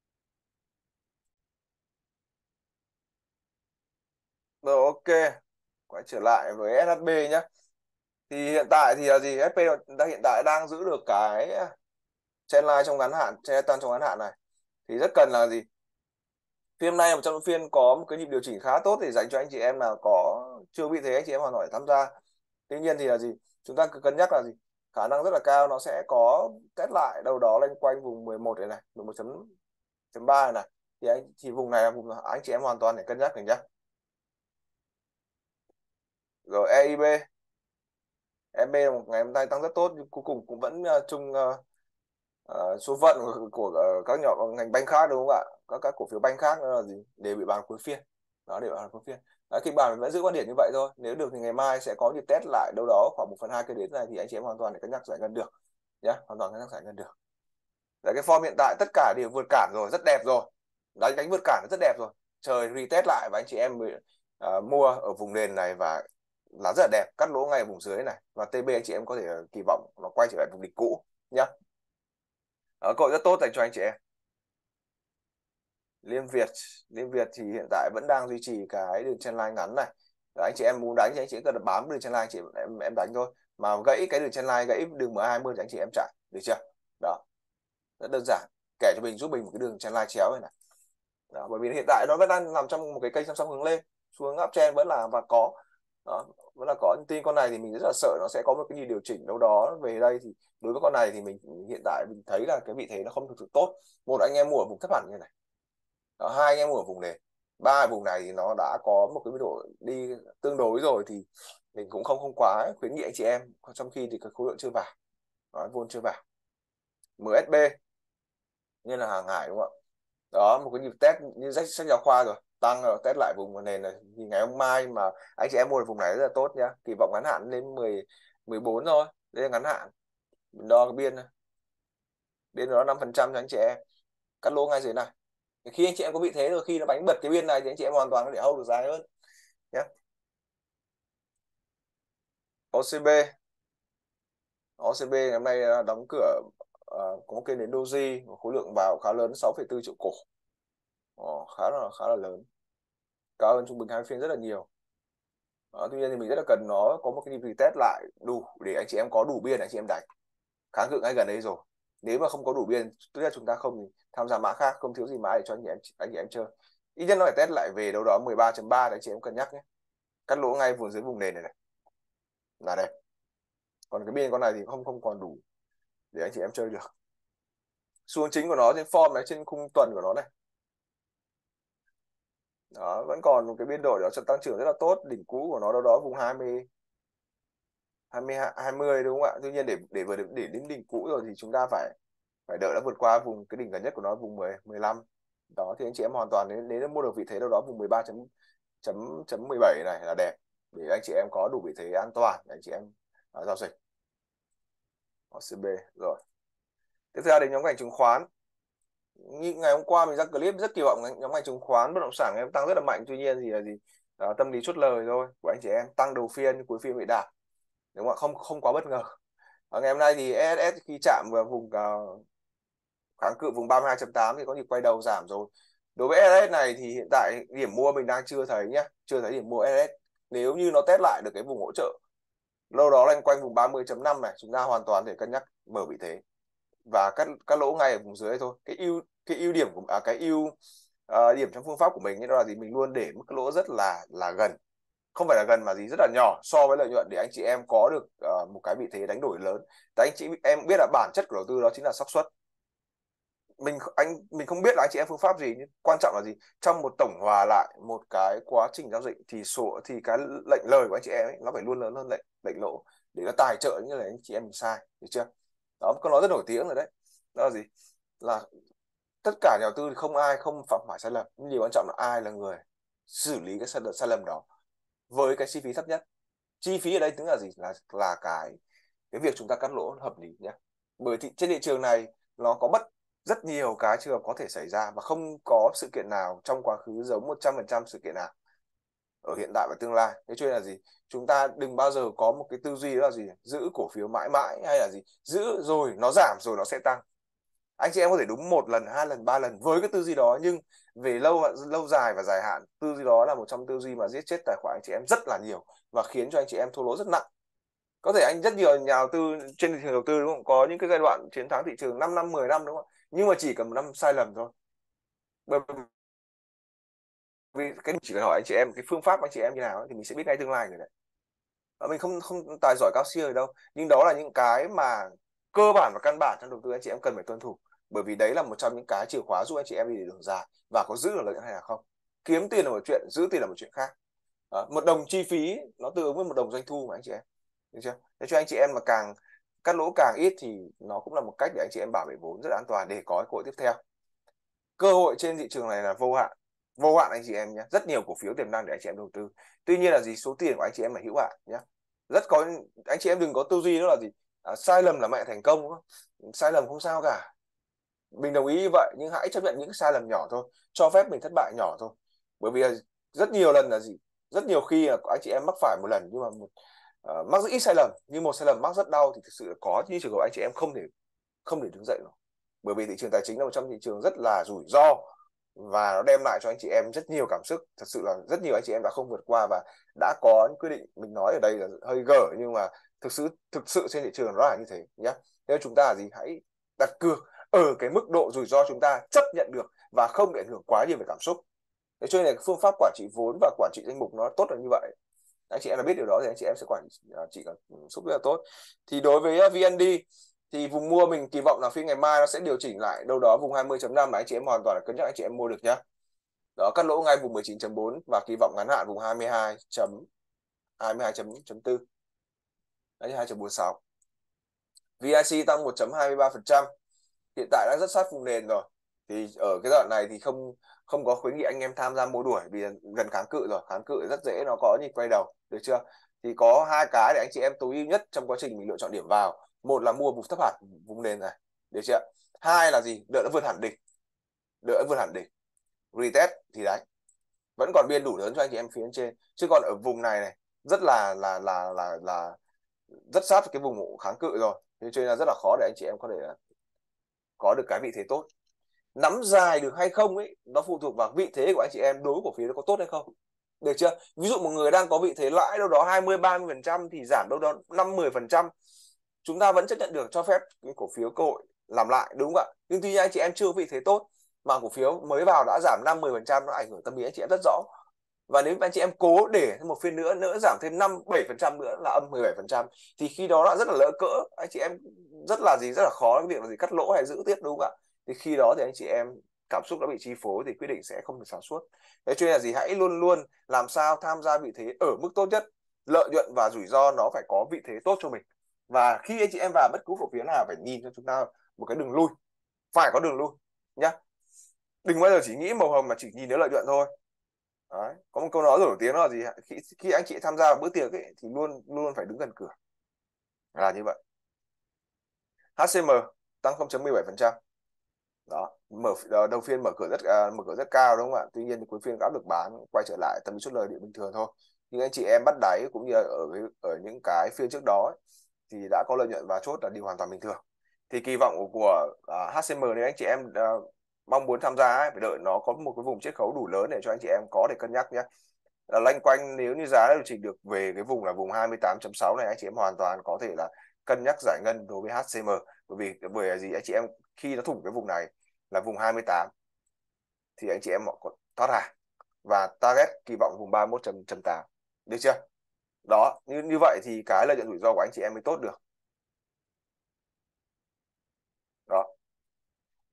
Rồi ok, quay trở lại với ét hát bê nhé. Thì hiện tại thì là gì, ét pê đã hiện tại đang giữ được cái trendline trong ngắn hạn, trend tăng trong ngắn hạn này, thì rất cần là gì, phiên nay một trong những phiên có một cái nhịp điều chỉnh khá tốt để dành cho anh chị em nào có chưa bị thế, anh chị em hoàn toàn tham gia. Tuy nhiên thì là gì, chúng ta cứ cân nhắc là gì, khả năng rất là cao nó sẽ có test lại đâu đó lên quanh vùng mười một này này, mười một chấm ba này, này thì anh thì vùng này là vùng anh chị em hoàn toàn để cân nhắc được nhá. Rồi e i bê e i bê là một ngày hôm nay tăng rất tốt, nhưng cuối cùng cũng vẫn uh, chung uh, uh, số phận của, của uh, các nhóm ngành banh khác đúng không ạ, các các cổ phiếu banh khác là gì đều bị bán cuối phiên, đó để bán cuối phiên. Đấy, kịch bản mình vẫn giữ quan điểm như vậy thôi, nếu được thì ngày mai sẽ có nhịp test lại đâu đó khoảng một phần hai cái đến này, thì anh chị em hoàn toàn để cân nhắc giải ngân được nhá, hoàn toàn cân nhắc giải ngân được. Đấy, cái form hiện tại tất cả đều vượt cản rồi, rất đẹp rồi, đánh đánh vượt cản rất đẹp rồi, trời retest lại và anh chị em uh, mua ở vùng nền này và là rất là đẹp, cắt lỗ ngay ở vùng dưới này, và tê bê anh chị em có thể kỳ vọng nó quay trở lại vùng đỉnh cũ nhá. Đó, cơ hội rất tốt dành cho anh chị em. Liên Việt Liên Việt thì hiện tại vẫn đang duy trì cái đường trendline ngắn này. Đấy, anh chị em muốn đánh thì anh chị cần bám đường trendline, chị em em đánh thôi, mà gãy cái đường trendline, gãy đường em hai mươi thì anh chị em chạy được chưa. Đó, rất đơn giản, kể cho mình giúp mình một cái đường trendline chéo này này. Đó, bởi vì hiện tại nó vẫn đang nằm trong một cái kênh song song hướng lên, xuống uptrend vẫn là và có. Đó, vẫn là có. Tin con này thì mình rất là sợ nó sẽ có một cái gì điều chỉnh đâu đó về đây, thì đối với con này thì mình hiện tại mình thấy là cái vị thế nó không thực sự tốt. Một, anh em mua ở vùng thấp hẳn như này. Đó, hai, anh em mua ở vùng nền. Ba, vùng này thì nó đã có một cái biên độ đi tương đối rồi, thì mình cũng không không quá khuyến nghị anh chị em, trong khi thì cái khối lượng chưa vào, đó, vốn chưa vào. em ét bê như là hàng hải đúng không ạ, đó một cái nhịp test như sách sách giáo khoa rồi, tăng rồi test lại vùng nền này, thì ngày hôm mai mà anh chị em mua được vùng này rất là tốt nhá, kỳ vọng ngắn hạn lên mười mười bốn thôi, đây là ngắn hạn. Mình đo cái biên này, biên đó năm phần trăm cho anh chị em, cắt lỗ ngay dưới này. Thì khi anh chị em có vị thế rồi, khi nó đánh bật cái biên này thì anh chị em hoàn toàn có thể hold được dài hơn nhé. ô xê bê ô xê bê ngày hôm nay đóng cửa uh, có kênh đến doji, khối lượng vào khá lớn, sáu phẩy bốn triệu cổ, oh, khá là khá là lớn, cao hơn trung bình hai phiên rất là nhiều. Đó, tuy nhiên thì mình rất là cần nó có một cái nhịp retest lại đủ để anh chị em có đủ biên anh chị em đánh, kháng cự ngay gần đây rồi. Nếu mà không có đủ biên, tức là chúng ta không tham gia mã khác, không thiếu gì mã để cho anh chị em anh chị em chơi. Ít nhất nó phải test lại về đâu đó mười ba chấm ba để anh chị em cân nhắc nhé, cắt lỗ ngay vùng dưới vùng nền này này là đây. Còn cái biên con này thì không không còn đủ để anh chị em chơi được. Xu hướng chính của nó trên form này, trên khung tuần của nó này, đó vẫn còn một cái biên độ đó sẽ tăng trưởng rất là tốt, đỉnh cũ của nó đâu đó vùng hai mươi hai mươi hai mươi đúng không ạ. Tuy nhiên để để vừa để đến đỉnh cũ rồi thì chúng ta phải phải đợi nó vượt qua vùng cái đỉnh gần nhất của nó vùng mười mười lăm, đó thì anh chị em hoàn toàn nếu nếu mua được vị thế đâu đó vùng mười ba chấm chấm chấm mười bảy này là đẹp, để anh chị em có đủ vị thế an toàn để anh chị em uh, giao dịch. ô xê bê rồi. Tiếp theo đến nhóm ngành chứng khoán. Như ngày hôm qua mình ra clip rất kỳ vọng nhóm ngành chứng khoán bất động sản em tăng rất là mạnh, tuy nhiên thì là gì, à, tâm lý chốt lời thôi của anh chị em, tăng đầu phiên cuối phiên bị đạp, đúng không ạ, không không quá bất ngờ. Ở ngày hôm nay thì ét ét khi chạm vào vùng uh, kháng cự vùng ba mươi hai chấm tám thì có nhịp quay đầu giảm rồi. Đối với ét ét này thì hiện tại điểm mua mình đang chưa thấy nhé, chưa thấy điểm mua ét ét. Nếu như nó test lại được cái vùng hỗ trợ lâu đó loanh quanh vùng ba mươi chấm năm này, chúng ta hoàn toàn để cân nhắc mở vị thế và cắt cắt lỗ ngay ở vùng dưới thôi. Cái ưu cái ưu điểm của à, cái ưu uh, điểm trong phương pháp của mình đó là gì, mình luôn để mức lỗ rất là là gần, không phải là gần mà gì rất là nhỏ so với lợi nhuận, để anh chị em có được uh, một cái vị thế đánh đổi lớn. Tại anh chị em biết là bản chất của đầu tư đó chính là xác suất, mình anh mình không biết là anh chị em phương pháp gì, nhưng quan trọng là gì, trong một tổng hòa lại một cái quá trình giao dịch thì số thì cái lệnh lời của anh chị em ấy, nó phải luôn lớn hơn lệnh lệnh lỗ để nó tài trợ như là anh chị em mình sai, được chưa? Đó, câu nói rất nổi tiếng rồi đấy. Đó là gì, là tất cả nhà đầu tư thì không ai không phạm phải sai lầm, nhưng điều quan trọng là ai là người xử lý cái sai, sai lầm đó với cái chi phí thấp nhất. Chi phí ở đây tức là gì, là là cái cái việc chúng ta cắt lỗ hợp lý nhé. Bởi thị trên thị trường này nó có bất rất nhiều cái trường hợp có thể xảy ra, và không có sự kiện nào trong quá khứ giống một trăm phần trăm sự kiện nào ở hiện tại và tương lai. Thế cho nên là gì, chúng ta đừng bao giờ có một cái tư duy đó là gì, giữ cổ phiếu mãi mãi, hay là gì giữ rồi nó giảm rồi nó sẽ tăng. Anh chị em có thể đúng một lần, hai lần, ba lần với cái tư duy đó, nhưng về lâu lâu dài và dài hạn, tư duy đó là một trong tư duy mà giết chết tài khoản anh chị em rất là nhiều và khiến cho anh chị em thua lỗ rất nặng. Có thể anh rất nhiều nhà đầu tư trên thị trường đầu tư đúng không, có những cái giai đoạn chiến thắng thị trường năm năm, mười năm đúng không, nhưng mà chỉ cần một năm sai lầm thôi. Bởi vì cái chỉ cần hỏi anh chị em cái phương pháp anh chị em như nào ấy, thì mình sẽ biết ngay tương lai rồi đấy. Và mình không không tài giỏi cao siêu gì đâu, nhưng đó là những cái mà cơ bản và căn bản trong đầu tư anh chị em cần phải tuân thủ, bởi vì đấy là một trong những cái chìa khóa giúp anh chị em đi đường dài và có giữ được lợi nhuận hay là không. Kiếm tiền là một chuyện, giữ tiền là một chuyện khác. Đó, một đồng chi phí nó tương ứng với một đồng doanh thu mà anh chị em, được chưa? Thế cho anh chị em mà càng cắt lỗ càng ít thì nó cũng là một cách để anh chị em bảo vệ vốn rất an toàn để có cơ hội tiếp theo. Cơ hội trên thị trường này là vô hạn, vô hạn anh chị em nhé, rất nhiều cổ phiếu tiềm năng để anh chị em đầu tư. Tuy nhiên là gì, số tiền của anh chị em là hữu hạn nhé. Rất có anh chị em đừng có tư duy đó là gì, à, sai lầm là mẹ thành công, đúng không? Sai lầm không sao cả, mình đồng ý như vậy, nhưng hãy chấp nhận những sai lầm nhỏ thôi, cho phép mình thất bại nhỏ thôi. Bởi vì rất nhiều lần là gì, rất nhiều khi là anh chị em mắc phải một lần nhưng mà một uh, mắc rất ít sai lầm, nhưng một sai lầm mắc rất đau thì thực sự là có những trường hợp anh chị em không thể không thể đứng dậy được. Bởi vì thị trường tài chính là một trong thị trường rất là rủi ro và nó đem lại cho anh chị em rất nhiều cảm xúc. Thật sự là rất nhiều anh chị em đã không vượt qua và đã có những quyết định, mình nói ở đây là hơi gở nhưng mà thực sự thực sự trên thị trường nó là như thế nhé. Nên chúng ta là gì, hãy đặt cược ở cái mức độ rủi ro chúng ta chấp nhận được và không bị ảnh hưởng quá nhiều về cảm xúc. Thế cho nên là phương pháp quản trị vốn và quản trị danh mục nó tốt là như vậy. Anh chị em đã biết điều đó thì anh chị em sẽ quản trị cảm xúc rất là tốt. Thì đối với vê en đê thì vùng mua mình kỳ vọng là phiên ngày mai nó sẽ điều chỉnh lại đâu đó vùng hai mươi chấm năm mà anh chị em hoàn toàn là cân nhắc anh chị em mua được nhá. Đó, cắt lỗ ngay vùng mười chín chấm bốn và kỳ vọng ngắn hạn vùng hai mươi hai chấm hai mươi hai chấm bốn, hai mươi hai chấm bốn sáu. vê i xê tăng một chấm hai mươi ba phần trăm, hiện tại đang rất sát vùng nền rồi. Thì ở cái đoạn này thì không không có khuyến nghị anh em tham gia mua đuổi vì gần kháng cự rồi, kháng cự rất dễ nó có nhịp quay đầu, được chưa? Thì có hai cái để anh chị em tối ưu nhất trong quá trình mình lựa chọn điểm vào. Một là mua vùng thấp hẳn vùng nền này, được chưa? Hai là gì, đợi nó vượt hẳn đỉnh, đợi nó vượt hẳn đỉnh retest thì đấy vẫn còn biên đủ lớn cho anh chị em phía trên. Chứ còn ở vùng này này rất là là là là là rất sát cái vùng kháng cự rồi, thế cho nên là rất là khó để anh chị em có thể có được cái vị thế tốt. Nắm dài được hay không ấy nó phụ thuộc vào vị thế của anh chị em đối với cổ phiếu nó có tốt hay không, được chưa? Ví dụ một người đang có vị thế lãi đâu đó hai mươi ba mươi phần trăm thì giảm đâu đó năm mười phần trăm chúng ta vẫn chấp nhận được, cho phép cái cổ phiếu cơ hội làm lại, đúng không ạ? Nhưng tuy nhiên anh chị em chưa vị thế tốt mà cổ phiếu mới vào đã giảm năm mười phần trăm, nó ảnh hưởng tâm lý anh chị em rất rõ. Và nếu anh chị em cố để một phiên nữa nữa giảm thêm năm bảy phần trăm nữa là âm mười bảy phần trăm thì khi đó là rất là lỡ cỡ, anh chị em rất là gì rất là khó cái việc là gì cắt lỗ hay giữ tiếp, đúng không ạ? Thì khi đó thì anh chị em cảm xúc đã bị chi phối thì quyết định sẽ không được sáng suốt. Thế cho nên là gì, hãy luôn luôn làm sao tham gia vị thế ở mức tốt nhất, lợi nhuận và rủi ro nó phải có vị thế tốt cho mình. Và khi anh chị em vào bất cứ cổ phiếu nào phải nhìn cho chúng ta một cái đường lui, phải có đường lui nhá. Đừng bao giờ chỉ nghĩ màu hồng mà chỉ nhìn đến lợi nhuận thôi. Đấy. Có một câu nói nổi tiếng là gì, khi, khi anh chị tham gia vào bữa tiệc ấy, thì luôn luôn phải đứng gần cửa, là như vậy. hát xê em tăng không chấm mười bảy phần trăm. Đó, mở đầu phiên mở cửa rất uh, mở cửa rất cao, đúng không ạ? Tuy nhiên cuối phiên áp lực bán quay trở lại tầm chốt lời điện bình thường thôi. Nhưng anh chị em bắt đáy cũng như ở ở những cái phiên trước đó ấy, thì đã có lợi nhuận và chốt là điều hoàn toàn bình thường. Thì kỳ vọng của uh, hát xê em nếu anh chị em uh, mong muốn tham gia ấy, phải đợi nó có một cái vùng chiết khấu đủ lớn để cho anh chị em có thể cân nhắc nhé. Là loanh quanh nếu như giá điều chỉnh được về cái vùng là vùng hai mươi tám chấm sáu này, anh chị em hoàn toàn có thể là cân nhắc giải ngân đối với hát xê em. Bởi vì bởi gì, anh chị em khi nó thủng cái vùng này là vùng hai mươi tám thì anh chị em họ có thoát hàng và target kỳ vọng vùng ba mươi mốt chấm tám, được chưa? Đó, như như vậy thì cái lợi nhuận rủi ro của anh chị em mới tốt được. Đó,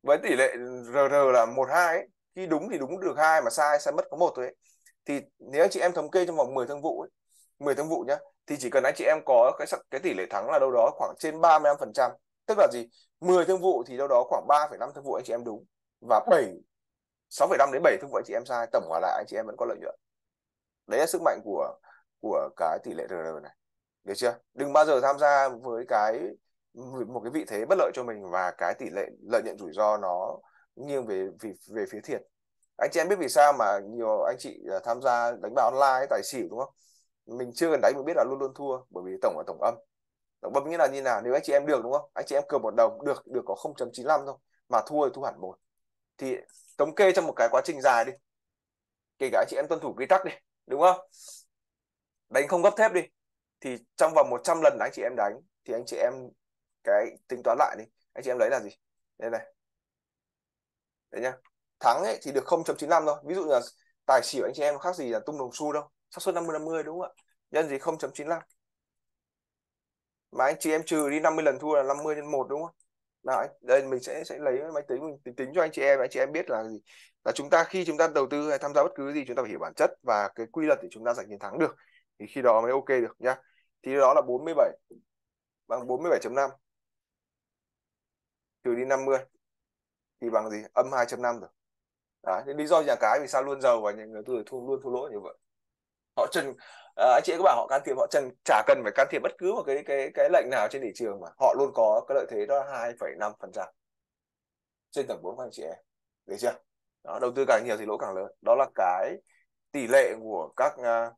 với tỷ lệ rờ rờ là một hai ấy, khi đúng thì đúng được hai, mà sai sai mất có một thôi ấy. Thì nếu anh chị em thống kê trong vòng mười thương vụ ấy, mười thương vụ nhá, thì chỉ cần anh chị em có cái cái tỷ lệ thắng là đâu đó khoảng trên ba mươi lăm phần trăm. Tức là gì? mười thương vụ thì đâu đó khoảng ba phẩy năm thương vụ anh chị em đúng, và bảy sáu phẩy năm đến bảy thương vụ anh chị em sai, tổng hòa lại anh chị em vẫn có lợi nhuận. Đấy là sức mạnh của của cái tỷ lệ rờ rờ này, được chưa? Đừng bao giờ tham gia với cái một cái vị thế bất lợi cho mình và cái tỷ lệ lợi nhuận rủi ro nó nghiêng về về, về phía thiệt. Anh chị em biết vì sao mà nhiều anh chị tham gia đánh bài online tài xỉu đúng không? Mình chưa cần đánh mình biết là luôn luôn thua, bởi vì tổng là tổng âm. Tổng âm nghĩa là như nào? Nếu anh chị em được đúng không, anh chị em cược một đồng được được có không phẩy chín lăm thôi, mà thua thì thua hẳn một. Thì thống kê trong một cái quá trình dài đi, kể cả anh chị em tuân thủ quy tắc đi, đúng không, đánh không gấp thép đi, thì trong vòng một trăm lần anh chị em đánh thì anh chị em cái tính toán lại đi, anh chị em lấy là gì? Đây này, đấy nhá, thắng ấy thì được không phẩy chín lăm thôi. Ví dụ là tài xỉu anh chị em khác gì là tung đồng xu đâu, xác suất năm mươi năm mươi đúng không ạ, nhân gì không phẩy chín lăm, mà anh chị em trừ đi năm mươi lần thua là năm mươi nhân một đúng không? Nào, đây mình sẽ sẽ lấy máy tính mình tính, tính cho anh chị em, anh chị em biết là gì, là chúng ta khi chúng ta đầu tư hay tham gia bất cứ gì chúng ta phải hiểu bản chất và cái quy luật để chúng ta giành chiến thắng được, thì khi đó mới ok được nhá. Thì đó là bốn mươi bảy bằng bốn mươi bảy chấm năm trừ đi năm mươi thì bằng gì? Âm hai chấm năm rồi. Đấy, lý do nhà cái vì sao luôn giàu và những người tôi thua luôn thua lỗ như vậy. Họ trần à, anh chị các bạn họ can thiệp, họ trần chả cần phải can thiệp bất cứ một cái cái cái lệnh nào trên thị trường, mà họ luôn có cái lợi thế đó là hai phẩy năm phần trăm trên tổng vốn của anh chị em, được chưa? Đó, đầu tư càng nhiều thì lỗ càng lớn, đó là cái tỷ lệ của các uh,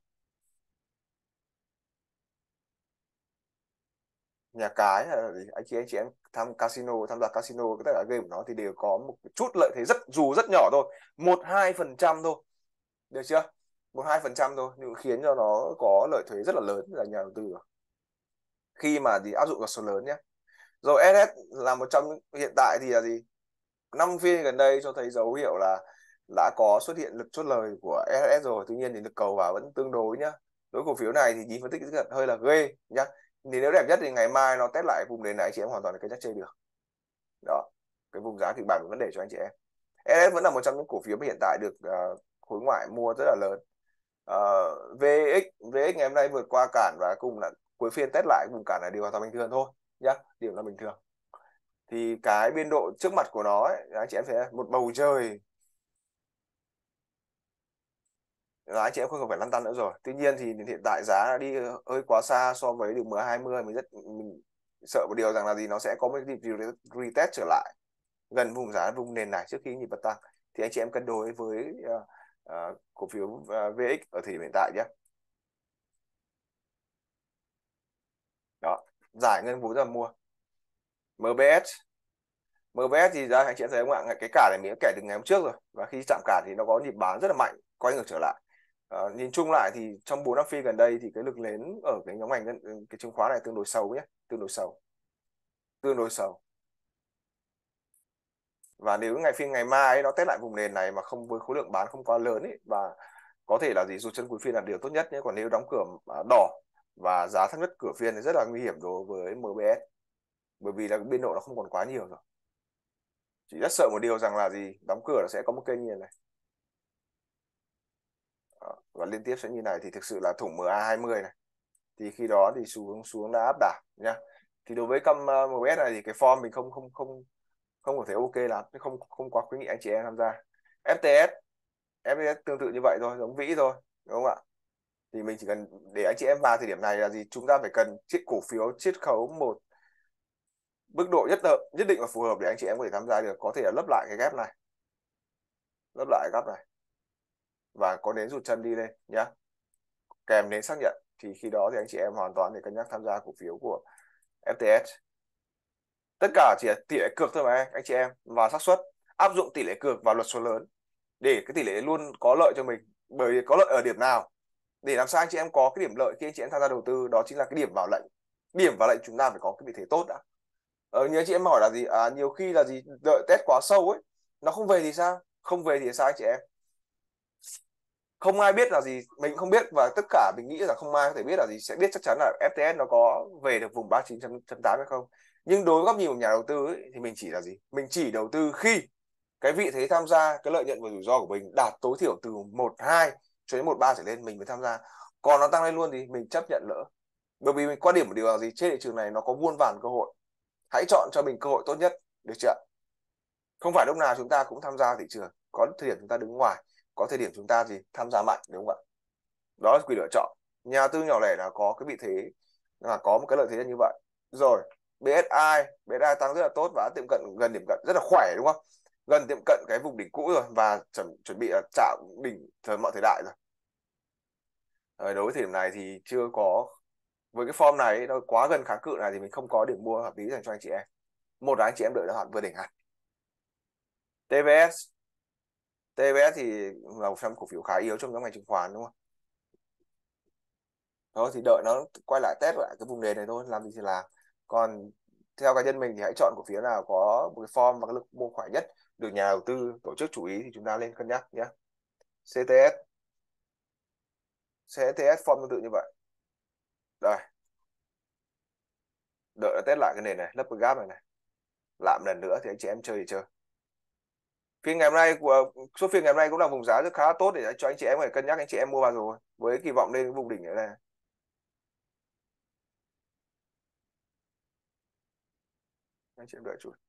nhà cái hay là gì? Anh chị anh chị em tham casino, tham gia casino, tất cả game của nó thì đều có một chút lợi thế rất dù rất nhỏ thôi, một hai phần trăm thôi, được chưa? Một hai phần trăm thôi nhưng khiến cho nó có lợi thế rất là lớn là nhà đầu tư rồi, khi mà thì áp dụng vào số lớn nhé. Rồi ét ét là một trong hiện tại thì là gì, năm phiên gần đây cho thấy dấu hiệu là đã có xuất hiện lực chốt lời của ét ét rồi, tuy nhiên thì lực cầu vào vẫn tương đối nhá. Đối cổ phiếu này thì nhìn phân tích hơi là ghê nhá, thì nếu đẹp nhất thì ngày mai nó test lại vùng nền này chị em hoàn toàn là cái chắc chơi được. Đó, cái vùng giá kịch bản vấn đề cho anh chị em. ét ét vẫn là một trong những cổ phiếu hiện tại được uh, khối ngoại mua rất là lớn. uh, vê ích vê ích ngày hôm nay vượt qua cản và cùng là cuối phiên test lại vùng cản này đều hoàn toàn bình thường thôi nhá, điểm là bình thường. Thì cái biên độ trước mặt của nó ấy, anh chị em thấy một bầu trời là anh chị em không cần phải lăn tăn nữa rồi. Tuy nhiên thì hiện tại giá đã đi hơi quá xa so với đường M hai mươi, mình rất mình sợ một điều rằng là gì, nó sẽ có một cái nhịp retest trở lại gần vùng giá vùng nền này trước khi nhịp bật tăng, thì anh chị em cân đối với uh, uh, cổ phiếu uh, vê ích ở thời điểm hiện tại nhé. Đó, giải ngân vốn ra mua em bê ét. em bê ét thì ra anh chị em thấy không ạ, cái cả này mình đã kể từ ngày hôm trước rồi, và khi chạm cả thì nó có nhịp bán rất là mạnh quay ngược trở lại. À, nhìn chung lại thì trong bốn năm phiên gần đây thì cái lực nến ở cái nhóm ngành cái chứng khoán này tương đối xấu nhé, tương đối xấu, tương đối xấu. Và nếu ngày phiên ngày mai ấy, nó test lại vùng nền này mà không với khối lượng bán không quá lớn ấy, và có thể là gì rụt chân cuối phiên là điều tốt nhất nhé. Còn nếu đóng cửa đỏ và giá thấp nhất cửa phiên thì rất là nguy hiểm đối với em bê ét, bởi vì là biên độ nó không còn quá nhiều rồi. Chỉ rất sợ một điều rằng là gì, đóng cửa nó sẽ có một cây như này. Đó, và liên tiếp sẽ như này thì thực sự là thủng em a hai mươi này, thì khi đó thì xu hướng xuống đã áp đảo nhá. Thì đối với căm em bê ét này thì cái form mình không không không không có thể ok lắm, không không quá khuyến nghị anh chị em tham gia. ép tê ét ép tê ét tương tự như vậy thôi, giống Vĩ thôi, đúng không ạ? Thì mình chỉ cần để anh chị em vào thời điểm này là gì, chúng ta phải cần chiết cổ phiếu chiết khấu một mức độ nhất định nhất định và phù hợp để anh chị em có thể tham gia được, có thể là lấp lại cái gap này, lấp lại cái gap này và có đến rụt chân đi lên nhá, kèm đến xác nhận, thì khi đó thì anh chị em hoàn toàn để cân nhắc tham gia cổ phiếu của ép tê ét. Tất cả chỉ là tỷ lệ cược thôi mà anh chị em, và xác suất áp dụng tỷ lệ cược vào luật số lớn để cái tỷ lệ luôn có lợi cho mình. Bởi vì có lợi ở điểm nào, để làm sao anh chị em có cái điểm lợi khi anh chị em tham gia đầu tư, đó chính là cái điểm vào lệnh. Điểm vào lệnh chúng ta phải có cái vị thế tốt đã. Ờ, như anh chị em hỏi là gì, à, nhiều khi là gì đợi test quá sâu ấy, nó không về thì sao, không về thì sao anh chị em, không ai biết là gì, mình không biết, và tất cả mình nghĩ là không ai có thể biết là gì sẽ biết chắc chắn là ép tê ét nó có về được vùng ba mươi chín chấm tám hay không. Nhưng đối với góc nhìn của nhà đầu tư ấy, thì mình chỉ là gì? Mình chỉ đầu tư khi cái vị thế tham gia, cái lợi nhuận và rủi ro của mình đạt tối thiểu từ một hai cho đến một ba trở lên mình mới tham gia. Còn nó tăng lên luôn thì mình chấp nhận lỡ. Bởi vì mình quan điểm một điều là gì? Trên thị trường này nó có muôn vàn cơ hội. Hãy chọn cho mình cơ hội tốt nhất, được chưa? Không phải lúc nào chúng ta cũng tham gia thị trường. Có thời điểm chúng ta đứng ngoài, có thời điểm chúng ta gì tham gia mạnh, đúng không ạ? Đó là quyền lựa chọn. Nhà đầu tư nhỏ lẻ là có cái vị thế, là có một cái lợi thế như vậy. Rồi, bê ét i, bê ét i tăng rất là tốt và tiệm cận, gần điểm cận rất là khỏe, đúng không? Gần tiệm cận cái vùng đỉnh cũ rồi và chuẩn chuẩn bị là chạm đỉnh thời mọi thời đại rồi. Rồi đối với thời điểm này thì chưa có, với cái form này nó quá gần kháng cự này thì mình không có điểm mua hợp lý dành cho anh chị em. Một là anh chị em đợi nó hạn vừa đỉnh hẳn. tê vê ét, tê vê ét thì là một trong cổ phiếu khá yếu trong nhóm ngành chứng khoán, đúng không? Đó thì đợi nó quay lại test lại cái vùng nền này thôi, làm gì thì làm. Còn theo cá nhân mình thì hãy chọn cổ phiếu nào có một cái form và cái lực mua khỏe nhất, được nhà đầu tư tổ chức chú ý thì chúng ta lên cân nhắc nhé. xê tê ét, xê tê ét form tương tự như vậy. Đây, đợi nó test lại cái nền này, lấp cái gap này này, làm lần nữa thì anh chị em chơi thì chơi. Phiên ngày hôm nay của số phiên ngày hôm nay cũng là vùng giá rất khá tốt để cho anh chị em phải cân nhắc, anh chị em mua vào rồi với kỳ vọng lên vùng đỉnh này này. Anh chị em đợi chút.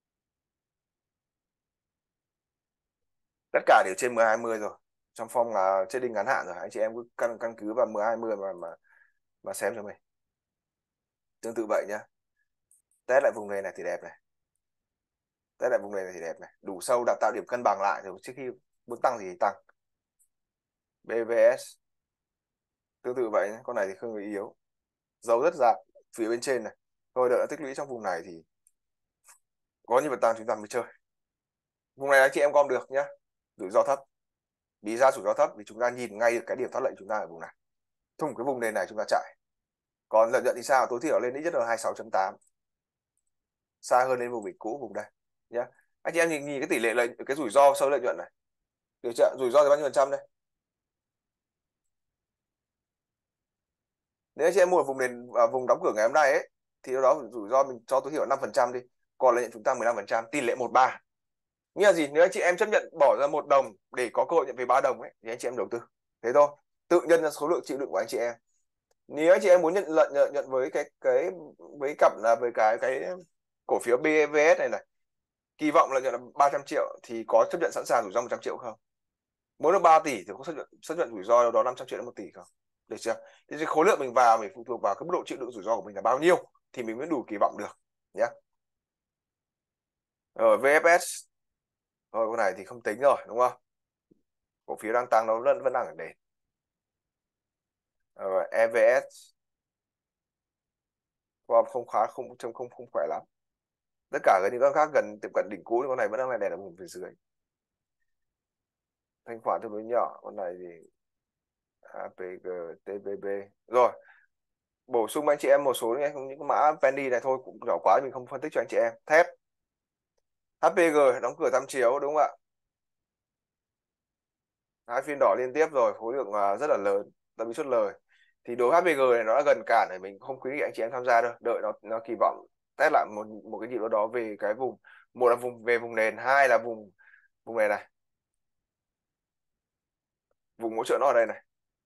Tất cả đều trên em hai mươi rồi, trong form là trading ngắn hạn rồi, anh chị em cứ căn căn cứ vào em hai mươi mà mà mà xem cho mình. Tương tự vậy nhá, test lại vùng này này thì đẹp này, test lại vùng này này thì đẹp này, đủ sâu đã tạo điểm cân bằng lại rồi trước khi muốn tăng thì tăng. bê vê ét tương tự vậy nhé. Con này thì không bị yếu, dấu rất dài phía bên trên này, thôi đợi nó tích lũy trong vùng này thì có như vật tăng chúng ta mới chơi. Vùng này anh chị em gom được nhá, rủi ro thấp. Vì ra rủi ro thấp vì chúng ta nhìn ngay được cái điểm thoát lệnh chúng ta ở vùng này, thùng cái vùng nền này chúng ta chạy. Còn lợi nhuận thì sao? Tối thiểu lên ít nhất là hai mươi sáu chấm tám, xa hơn lên vùng đỉnh cũ vùng đây nhá. Anh chị em nhìn, nhìn cái tỷ lệ lợi, cái rủi ro so với lợi nhuận này, được chưa? Rủi ro thì bao nhiêu phần trăm đây? Nếu anh chị em mua ở vùng nền, ở vùng đóng cửa ngày hôm nay ấy, thì lúc đó rủi ro mình cho tối thiểu năm phần trăm đi, còn lợi nhuận chúng ta mười lăm phần trăm, tỷ lệ một ba. Nghĩa là gì? Nếu anh chị em chấp nhận bỏ ra một đồng để có cơ hội nhận về ba đồng ấy, thì anh chị em đầu tư. Thế thôi. Tự nhân ra số lượng chịu đựng của anh chị em. Nếu anh chị em muốn nhận lợi nhận, nhận với cái cái với cặp là với cái cái cổ phiếu bê vê ét này này, kỳ vọng lợi nhuận là ba trăm triệu thì có chấp nhận sẵn sàng rủi ro một trăm triệu không? Muốn được ba tỷ thì có chấp nhận chấp nhận rủi ro đâu đó năm trăm triệu đến một tỷ không? Được chưa? Thế thì khối lượng mình vào mình phụ thuộc vào cái mức độ chịu đựng rủi ro của mình là bao nhiêu thì mình mới đủ kỳ vọng được nhé. Rồi vê ép ét, rồi con này thì không tính rồi đúng không? Cổ phiếu đang tăng nó vẫn vẫn đang ở đỉnh. Rồi e vê ét không khá không không không không khỏe lắm. Tất cả những con khác gần tiệm cận đỉnh cũ, con này vẫn đang là đè ở vùng phía dưới. Thanh khoản tương đối nhỏ, con này thì a pê giê, tê vê bê. Rồi bổ sung anh chị em một số những, những cái mã penny này thôi, cũng nhỏ quá mình không phân tích cho anh chị em. Thép hát pê giê đóng cửa tam chiếu đúng không ạ? Hai phiên đỏ liên tiếp rồi, khối lượng uh, rất là lớn, đã bị chốt lời. Thì đối hát pê giê này nó đã gần cản này, mình không khuyến nghị anh chị em tham gia đâu, đợi nó nó kỳ vọng test lại một một cái nhịp đó đó về cái vùng, một là vùng về vùng nền, hai là vùng vùng này này, vùng hỗ trợ nó ở đây này,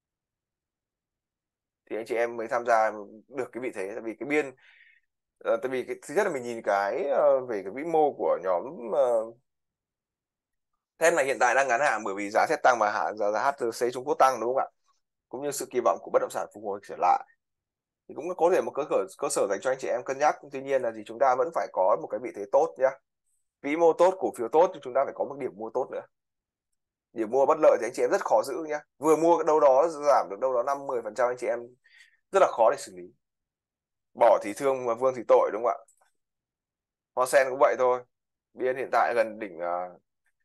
thì anh chị em mới tham gia được cái vị thế. Tại vì cái biên uh, tại vì cái thứ nhất là mình nhìn cái uh, về cái vĩ mô của nhóm uh, thép này hiện tại đang ngắn hạn, bởi vì giá thép tăng mà hạ giá, giá hát tê xê Trung Quốc tăng đúng không ạ, cũng như sự kỳ vọng của bất động sản phục hồi trở lại, thì cũng có thể một cơ sở cơ sở dành cho anh chị em cân nhắc. Tuy nhiên là gì, chúng ta vẫn phải có một cái vị thế tốt nhá, vĩ mô tốt, cổ phiếu tốt, thì chúng ta phải có một điểm mua tốt nữa. Điểm mua bất lợi thì anh chị em rất khó giữ nhá, vừa mua đâu đó giảm được đâu đó năm mười phần trăm anh chị em rất là khó để xử lý. Bỏ thì thương mà vương thì tội đúng không ạ? Hoa sen cũng vậy thôi, biên hiện tại gần đỉnh uh,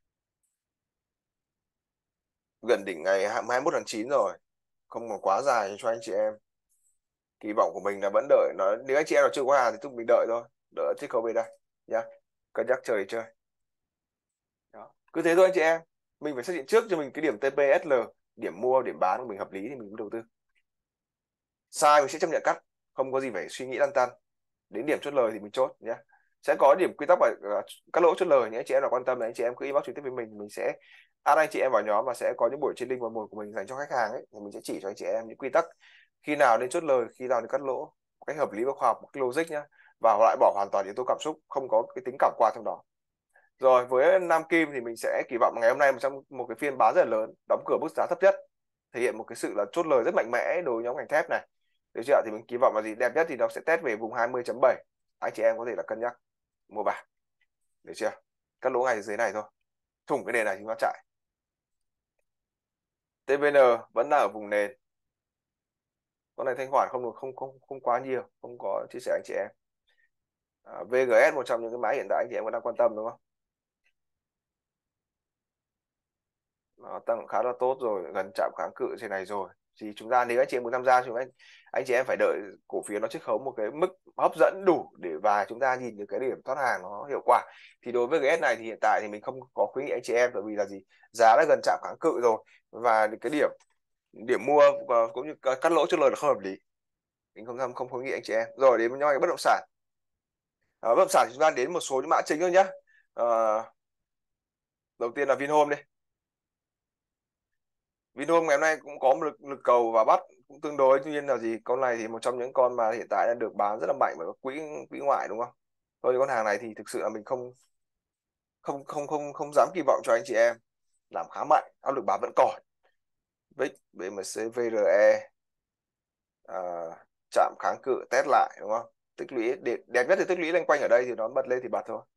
gần đỉnh ngày hai mươi mốt tháng chín rồi, không còn quá dài cho anh chị em. Kỳ vọng của mình là vẫn đợi nó, nếu anh chị em nào chưa có hàng thì chúng mình đợi thôi, đợi chiếc khấu bên đây nhá, cân nhắc chơi thì chơi. Đó, cứ thế thôi anh chị em, mình phải xác định trước cho mình cái điểm tê pê ét lờ, điểm mua điểm bán của mình hợp lý thì mình mới đầu tư. Sai mình sẽ chấp nhận cắt, không có gì phải suy nghĩ lăn tăn. đến điểm chốt lời thì mình chốt nhé. Sẽ có điểm quy tắc và uh, các lỗ chốt lời, những anh chị em nào quan tâm thì anh chị em cứ inbox trực tiếp với mình mình sẽ add anh chị em vào nhóm, và sẽ có những buổi training vào một của mình dành cho khách hàng ấy, thì mình sẽ chỉ cho anh chị em những quy tắc khi nào nên chốt lời, khi nào nên cắt lỗ một cách hợp lý và khoa học, một cách logic nhá, và loại bỏ hoàn toàn yếu tố cảm xúc, không có cái tính cảm quan trong đó. Rồi với Nam Kim thì mình sẽ kỳ vọng ngày hôm nay trong một cái phiên bán rất là lớn, đóng cửa mức giá thấp nhất, thể hiện một cái sự là chốt lời rất mạnh mẽ đối với nhóm ngành thép này. Được chưa? Thì mình kỳ vọng là gì? Đẹp nhất thì nó sẽ test về vùng hai mươi chấm bảy. Anh chị em có thể là cân nhắc mua vào. Được chưa? Cắt lỗ ngay dưới này thôi. Thủng cái nền này chúng ta chạy. tê vê en vẫn đang ở vùng nền. Con này thanh khoản không không không không quá nhiều, không có chia sẻ anh chị em. À, vê giê ét một trong những cái mã hiện tại anh chị em vẫn đang quan tâm đúng không? Nó tăng khá là tốt rồi, gần chạm kháng cự trên này rồi. Thì chúng ta nếu anh chị em muốn tham gia, chúng anh anh chị em phải đợi cổ phiếu nó chiết khấu một cái mức hấp dẫn đủ để và chúng ta nhìn được cái điểm thoát hàng nó hiệu quả. Thì đối với cái ét này thì hiện tại thì mình không có khuyến nghị anh chị em, bởi vì là gì, giá đã gần chạm kháng cự rồi, và cái điểm điểm mua và cũng như cắt lỗ chốt lời là không hợp lý, mình không không khuyến nghị anh chị em. Rồi đến với nhau bất động sản. À, bất động sản thì chúng ta đến một số những mã chính thôi nhé. À, đầu tiên là Vinhome đi. Vinhome ngày hôm nay cũng có một lực, lực cầu và bắt cũng tương đối, tuy nhiên là gì, con này thì một trong những con mà hiện tại đang được bán rất là mạnh bởi các quỹ quỹ ngoại đúng không? Thôi con hàng này thì thực sự là mình không không không không không dám kỳ vọng cho anh chị em, làm khá mạnh, áp lực bán vẫn còn. vê i xê, bê em xê, vê rờ e, à, chạm kháng cự test lại đúng không? Tích lũy đẹp, đẹp nhất thì tích lũy loanh quanh ở đây thì nó bật lên thì bật thôi.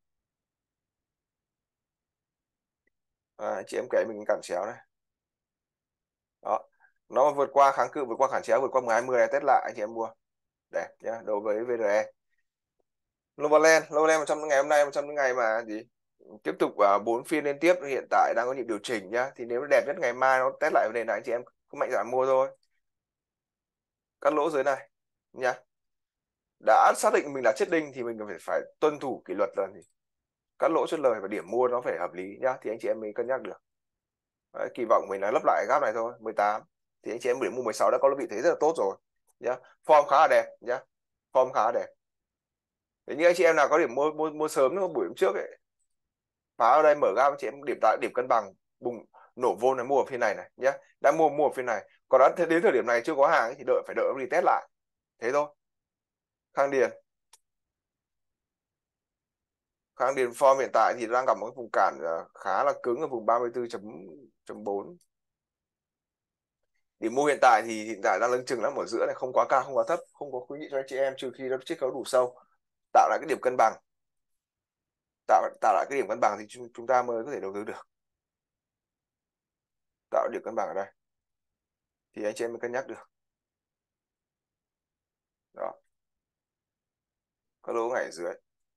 À, anh chị em kể mình cản chéo này. Đó, nó vượt qua kháng cự, vượt qua cản chéo, vượt qua mười hai mươi này, test lại anh chị em mua đẹp nhá. Đối với vê rờ e, Novaland, Novaland một trong những ngày hôm nay, một trong những ngày mà gì tiếp tục uh, bốn phiên liên tiếp, hiện tại đang có nhịp điều chỉnh nhá. Thì nếu đẹp nhất ngày mai nó test lại vấn đề này, anh chị em cứ mạnh dạn mua thôi, cắt lỗ dưới này nhá. Đã xác định mình là chết đinh thì mình phải phải tuân thủ kỷ luật, là gì, cắt lỗ chốt lời và điểm mua nó phải hợp lý nhá, thì anh chị em mới cân nhắc được. Đấy, kỳ vọng mình là lấp lại gap này thôi, mười tám thì anh chị em điểm mua mười sáu đã có vị thế rất là tốt rồi nhá. Form khá là đẹp nhá, form khá là đẹp. Thế như anh chị em nào có điểm mua mua mua sớm nó buổi hôm trước ấy, phá ở đây mở gap, anh chị em điểm tại điểm cân bằng bùng nổ vô này, mua ở phiên này này nhá. Đã mua mua ở phiên này, còn đã đến thời điểm này chưa có hàng ấy, thì đợi phải đợi retest lại, thế thôi. Khang Điền, Khang Điền form hiện tại thì đang gặp một vùng cản khá là cứng ở vùng ba mươi tư chấm bốn. Điểm mua hiện tại thì hiện tại đang lưng chừng lắm ở giữa này, không quá cao không quá thấp, không có khuyến nghị cho anh chị em, trừ khi nó chiết khấu đủ sâu, tạo lại cái điểm cân bằng, tạo tạo lại cái điểm cân bằng thì chúng, chúng ta mới có thể đầu tư được. Tạo điểm cân bằng ở đây thì anh chị em mới cân nhắc được. Đó, các lỗ ngày ở dưới,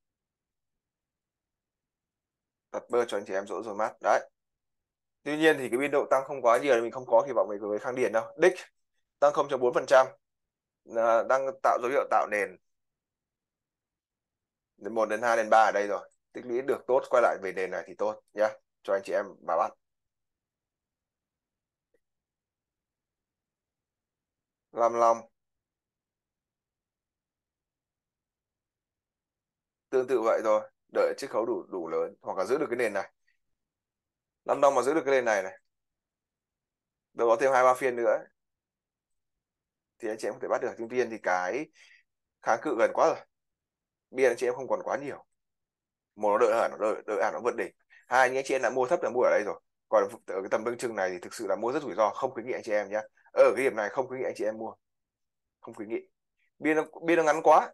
đặt bơ cho anh chị em dỗ rồi mắt đấy. Tuy nhiên thì cái biên độ tăng không quá nhiều thì mình không có kỳ vọng về với Khang Điền đâu. Đích tăng không phẩy bốn phần trăm, đang tạo dấu hiệu tạo nền đến một đến hai đến ba ở đây rồi, tích lũy được tốt, quay lại về nền này thì tốt nhá, cho anh chị em bà bắt. Lam Long tương tự vậy thôi, đợi chiết khấu đủ đủ lớn hoặc là giữ được cái nền này. Lam Long mà giữ được cái nền này này, đâu có thêm hai ba phiên nữa ấy, thì anh chị em có thể bắt được. Tuy nhiên thì cái kháng cự gần quá rồi, biên anh chị em không còn quá nhiều. Một nó đợi hẳn, nó đợi đợi hẳn nó vượt đỉnh. Hai, những anh chị em đã mua thấp là mua ở đây rồi, còn ở cái tầm lưng chừng này thì thực sự là mua rất rủi ro, không khuyến nghị anh chị em nhé. Ở cái điểm này không khuyến nghị anh chị em mua, không khuyến nghị. Biên nó biên nó ngắn quá,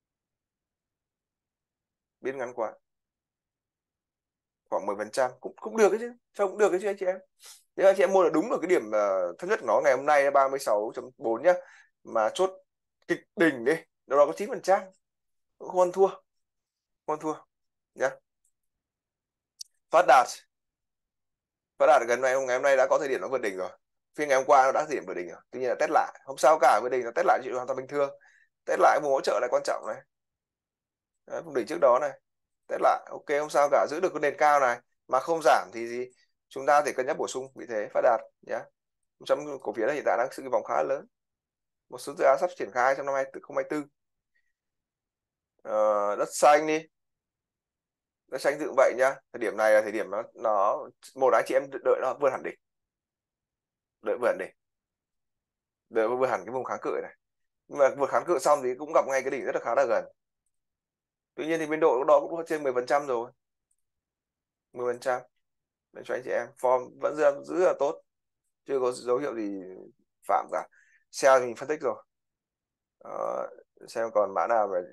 biên ngắn quá, khoảng mười phần trăm cũng cũng được cái chứ, sao cũng được cái chứ anh chị em. Nếu anh chị em mua là đúng ở cái điểm uh, thấp nhất của nó ngày hôm nay là ba mươi sáu chấm bốn nhá, mà chốt kịch đỉnh đi, đâu đó có chín phần trăm, không ăn thua, không ăn thua nhá. Phát Đạt, Phát Đạt gần này ngày hôm nay đã có thời điểm nó vượt đỉnh rồi, phiên ngày hôm qua nó đã thời điểm vượt đỉnh rồi, tuy nhiên là test lại không sao cả, vượt đỉnh nó test lại chuyện hoàn toàn bình thường. Test lại vùng hỗ trợ này quan trọng này. Đấy, vùng đỉnh trước đó này, test lại ok không sao cả, giữ được cái nền cao này mà không giảm thì gì, chúng ta thể cân nhắc bổ sung vị thế Phát Đạt nhá. Trong cổ phiếu này hiện tại đang sự kỳ vọng khá lớn, một số dự án sắp triển khai trong năm hai không hai tư. Ờ, đất xanh đi, đất xanh tự vậy nhá. Thời điểm này là thời điểm nó nó một anh chị em đợi nó vươn hẳn đỉnh, đợi vươn đỉnh, đợi vươn hẳn cái vùng kháng cự này. Nhưng mà vượt kháng cự xong thì cũng gặp ngay cái đỉnh rất là khá là gần. Tuy nhiên thì biên độ đó cũng trên mười phần trăm rồi, mười phần trăm. Để cho anh chị em form vẫn giữ, giữ rất là tốt, chưa có dấu hiệu gì phạm cả. Sell thì mình phân tích rồi. Ờ, xem còn mã nào về.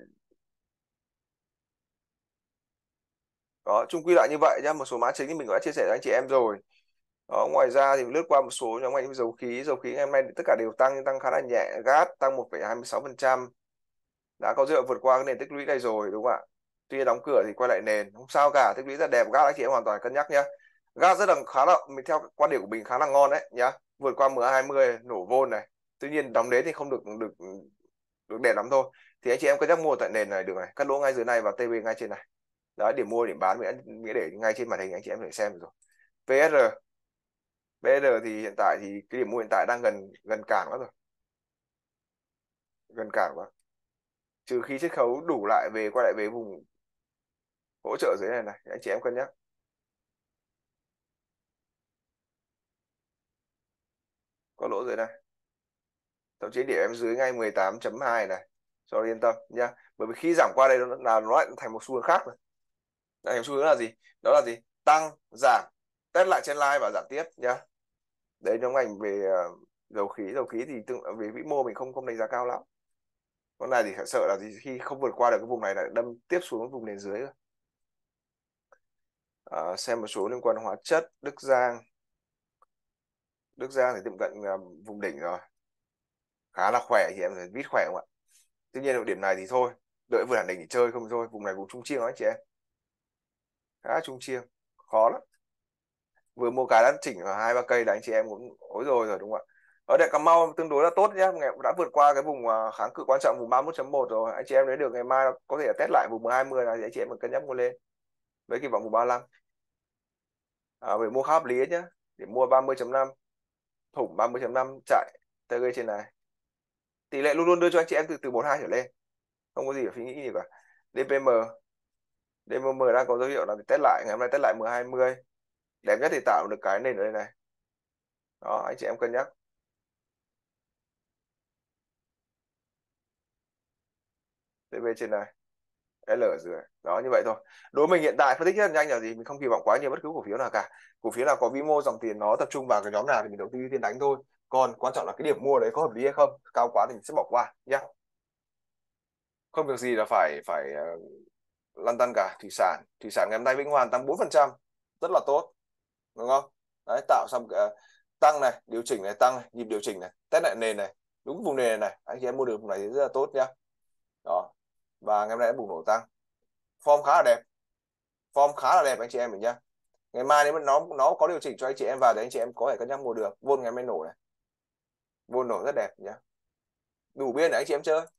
Đó, chung quy lại như vậy nhá, một số mã chính thì mình cũng đã chia sẻ cho anh chị em rồi. Đó, ngoài ra thì lướt qua một số nhóm ngành như dầu khí, dầu khí ngày hôm nay tất cả đều tăng, nhưng tăng khá là nhẹ. Gas tăng một phẩy hai mươi sáu phần trăm, đã có dấu hiệu vượt qua cái nền tích lũy đây rồi đúng không ạ? Tuy đóng cửa thì quay lại nền không sao cả, tích lũy rất đẹp. Gas anh chị em hoàn toàn cân nhắc nhá. Gas rất là khá là, mình theo quan điểm của mình khá là ngon đấy nhá, vượt qua em a hai mươi nổ vôn này. Tuy nhiên đóng đế thì không được được được đẹp lắm thôi. Thì anh chị em cân nhắc mua tại nền này được này, cắt lỗ ngay dưới này và tê bê ngay trên này. Đấy, điểm mua điểm bán mình nghĩa để ngay trên màn hình anh chị em để xem rồi. pê ét rờ, pê ét rờ thì hiện tại thì cái điểm mua hiện tại đang gần gần cản quá rồi, gần cản quá. Trừ khi chiết khấu đủ lại về, quay lại về vùng hỗ trợ dưới này này, anh chị em cân nhắc. Có lỗ dưới này, thậm chí điểm em dưới ngay mười tám chấm hai này, cho yên tâm nhá. Bởi vì khi giảm qua đây nó là nó lại thành một xu hướng khác rồi. Đây, thành xu hướng là gì? Đó là gì? Tăng giảm, test lại trên line và giảm tiếp nhá. Đấy, nhóm ngành về uh, dầu khí, dầu khí thì tương về vĩ mô mình không không đánh giá cao lắm. Con này thì phải sợ là gì, khi không vượt qua được cái vùng này lại đâm tiếp xuống vùng nền dưới rồi. À, xem một số liên quan hóa chất. Đức Giang, Đức Giang thì tiệm cận uh, vùng đỉnh rồi, khá là khỏe thì em thấy vít khỏe không ạ? Tuy nhiên ở điểm này thì thôi, đợi vượt hẳn đỉnh thì chơi, không thôi vùng này vùng trung chiêng đó anh chị em, khá trung chiêng, khó lắm. Vừa mua cái đã chỉnh vào hai ba cây là anh chị em cũng ối rồi rồi đúng không ạ? Ở đây Cà Mau tương đối là tốt nhé, ngày đã vượt qua cái vùng uh, kháng cự quan trọng vùng ba mươi mốt chấm một rồi. Anh chị em lấy được ngày mai có thể test lại vùng hai mươi này thì anh chị em cân nhắc mua lên với kỳ vọng vùng ba mươi lăm. À, để mua khá hợp lý ấy nhá, để mua ba mươi chấm năm, thủng ba mươi chấm năm chạy tê giê trên này. Tỷ lệ luôn luôn đưa cho anh chị em từ từ bốn hai trở lên, không có gì phải suy nghĩ gì cả. đê pê em, đê pê em đang có dấu hiệu là test lại, ngày hôm nay test lại em hai mươi, đẹp nhất thì tạo được cái nền ở đây này. Đó, anh chị em cân nhắc. tê vê trên này, L ở dưới. Đó, như vậy thôi. Đối với mình hiện tại phân tích rất nhanh là gì, mình không kỳ vọng quá nhiều bất cứ cổ phiếu nào cả. Cổ phiếu nào có vĩ mô dòng tiền nó tập trung vào cái nhóm nào thì mình đầu tư ưu tiên đánh thôi. Còn quan trọng là cái điểm mua đấy có hợp lý hay không, cao quá thì mình sẽ bỏ qua nhá. Không việc gì là phải phải uh, lăn tăn cả. Thủy sản, thủy sản ngày hôm nay Vĩnh Hoàn tăng bốn phần trăm, rất là tốt đúng không? Đấy, tạo xong uh, tăng này, điều chỉnh này, tăng này, nhịp điều chỉnh này, test lại nền này, đúng vùng nền này, anh chị em mua được vùng này thì rất là tốt nhá. Đó, và ngày hôm nay đã bùng nổ tăng, form khá là đẹp, form khá là đẹp anh chị em mình nhá. Ngày mai nếu mà nó nó có điều chỉnh cho anh chị em vào thì anh chị em có thể cân nhắc mua được. Vôn ngày mai nổ này, vôn nổ rất đẹp nhá, đủ biên để anh chị em chơi.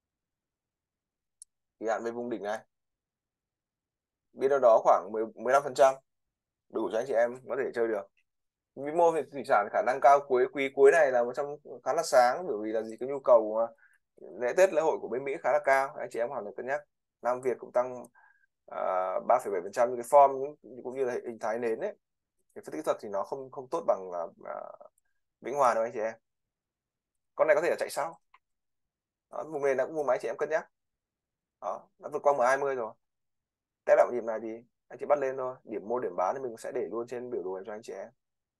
Kỳ hạn về vùng đỉnh này, biên đâu đó khoảng mười mười lăm phần trăm, đủ cho anh chị em có thể chơi được. Vĩ mô về thủy sản khả năng cao cuối quý cuối này là một trong khá là sáng, bởi vì là gì, cái nhu cầu lễ Tết lễ hội của bên Mỹ khá là cao, anh chị em hoàn toàn cân nhắc. Nam Việt cũng tăng uh, ba phẩy bảy phần trăm, như cái form cũng như là hình thái nến ấy, cái phân tích kỹ thuật thì nó không không tốt bằng uh, uh, Vĩnh Hòa đâu anh chị em. Con này có thể là chạy sau. Đó, vùng này là cũng vùng máy chị em cân nhắc. Đó, đã vượt qua em hai mươi rồi, test lại nhịp này thì anh chị bắt lên thôi. Điểm mua điểm bán thì mình sẽ để luôn trên biểu đồ cho anh chị em.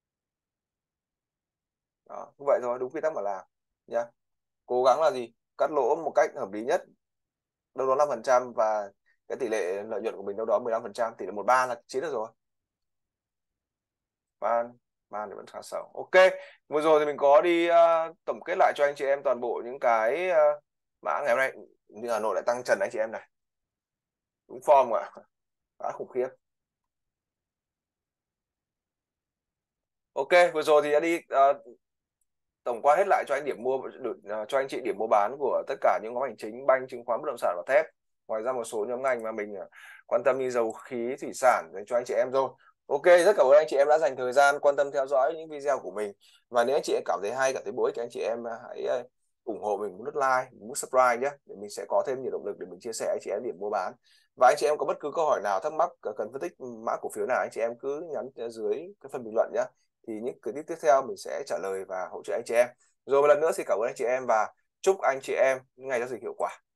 Đó, như vậy thôi, đúng quy tắc mà làm nhá. Cố gắng là gì, cắt lỗ một cách hợp lý nhất, đâu đó năm phần trăm, và cái tỷ lệ lợi nhuận của mình đâu đó mười lăm phần trăm, tỷ lệ một ba là chín được rồi. Ban ban thì vẫn khá xấu. Ok, vừa rồi thì mình có đi uh, tổng kết lại cho anh chị em toàn bộ những cái uh, mã ngày hôm nay. Như Hà Nội lại tăng trần anh chị em này, đúng form ạ, khá khủng khiếp. Ok, vừa rồi thì đã đi uh, tổng quan hết lại cho anh điểm mua được uh, cho anh chị điểm mua bán của tất cả những nhóm ngành chính, banh, chứng khoán, bất động sản và thép. Ngoài ra một số nhóm ngành mà mình uh, quan tâm như dầu khí, thủy sản dành cho anh chị em rồi. Ok, rất cảm ơn anh chị em đã dành thời gian quan tâm theo dõi những video của mình. Và nếu anh chị em cảm thấy hay, cảm thấy bổ ích thì anh chị em hãy ủng hộ mình, nút like, nút subscribe nhé, để mình sẽ có thêm nhiều động lực để mình chia sẻ anh chị em điểm mua bán. Và anh chị em có bất cứ câu hỏi nào thắc mắc cần phân tích mã cổ phiếu nào, anh chị em cứ nhắn dưới cái phần bình luận nhé, thì những clip tiếp theo mình sẽ trả lời và hỗ trợ anh chị em. Rồi một lần nữa xin cảm ơn anh chị em và chúc anh chị em ngày giao dịch hiệu quả.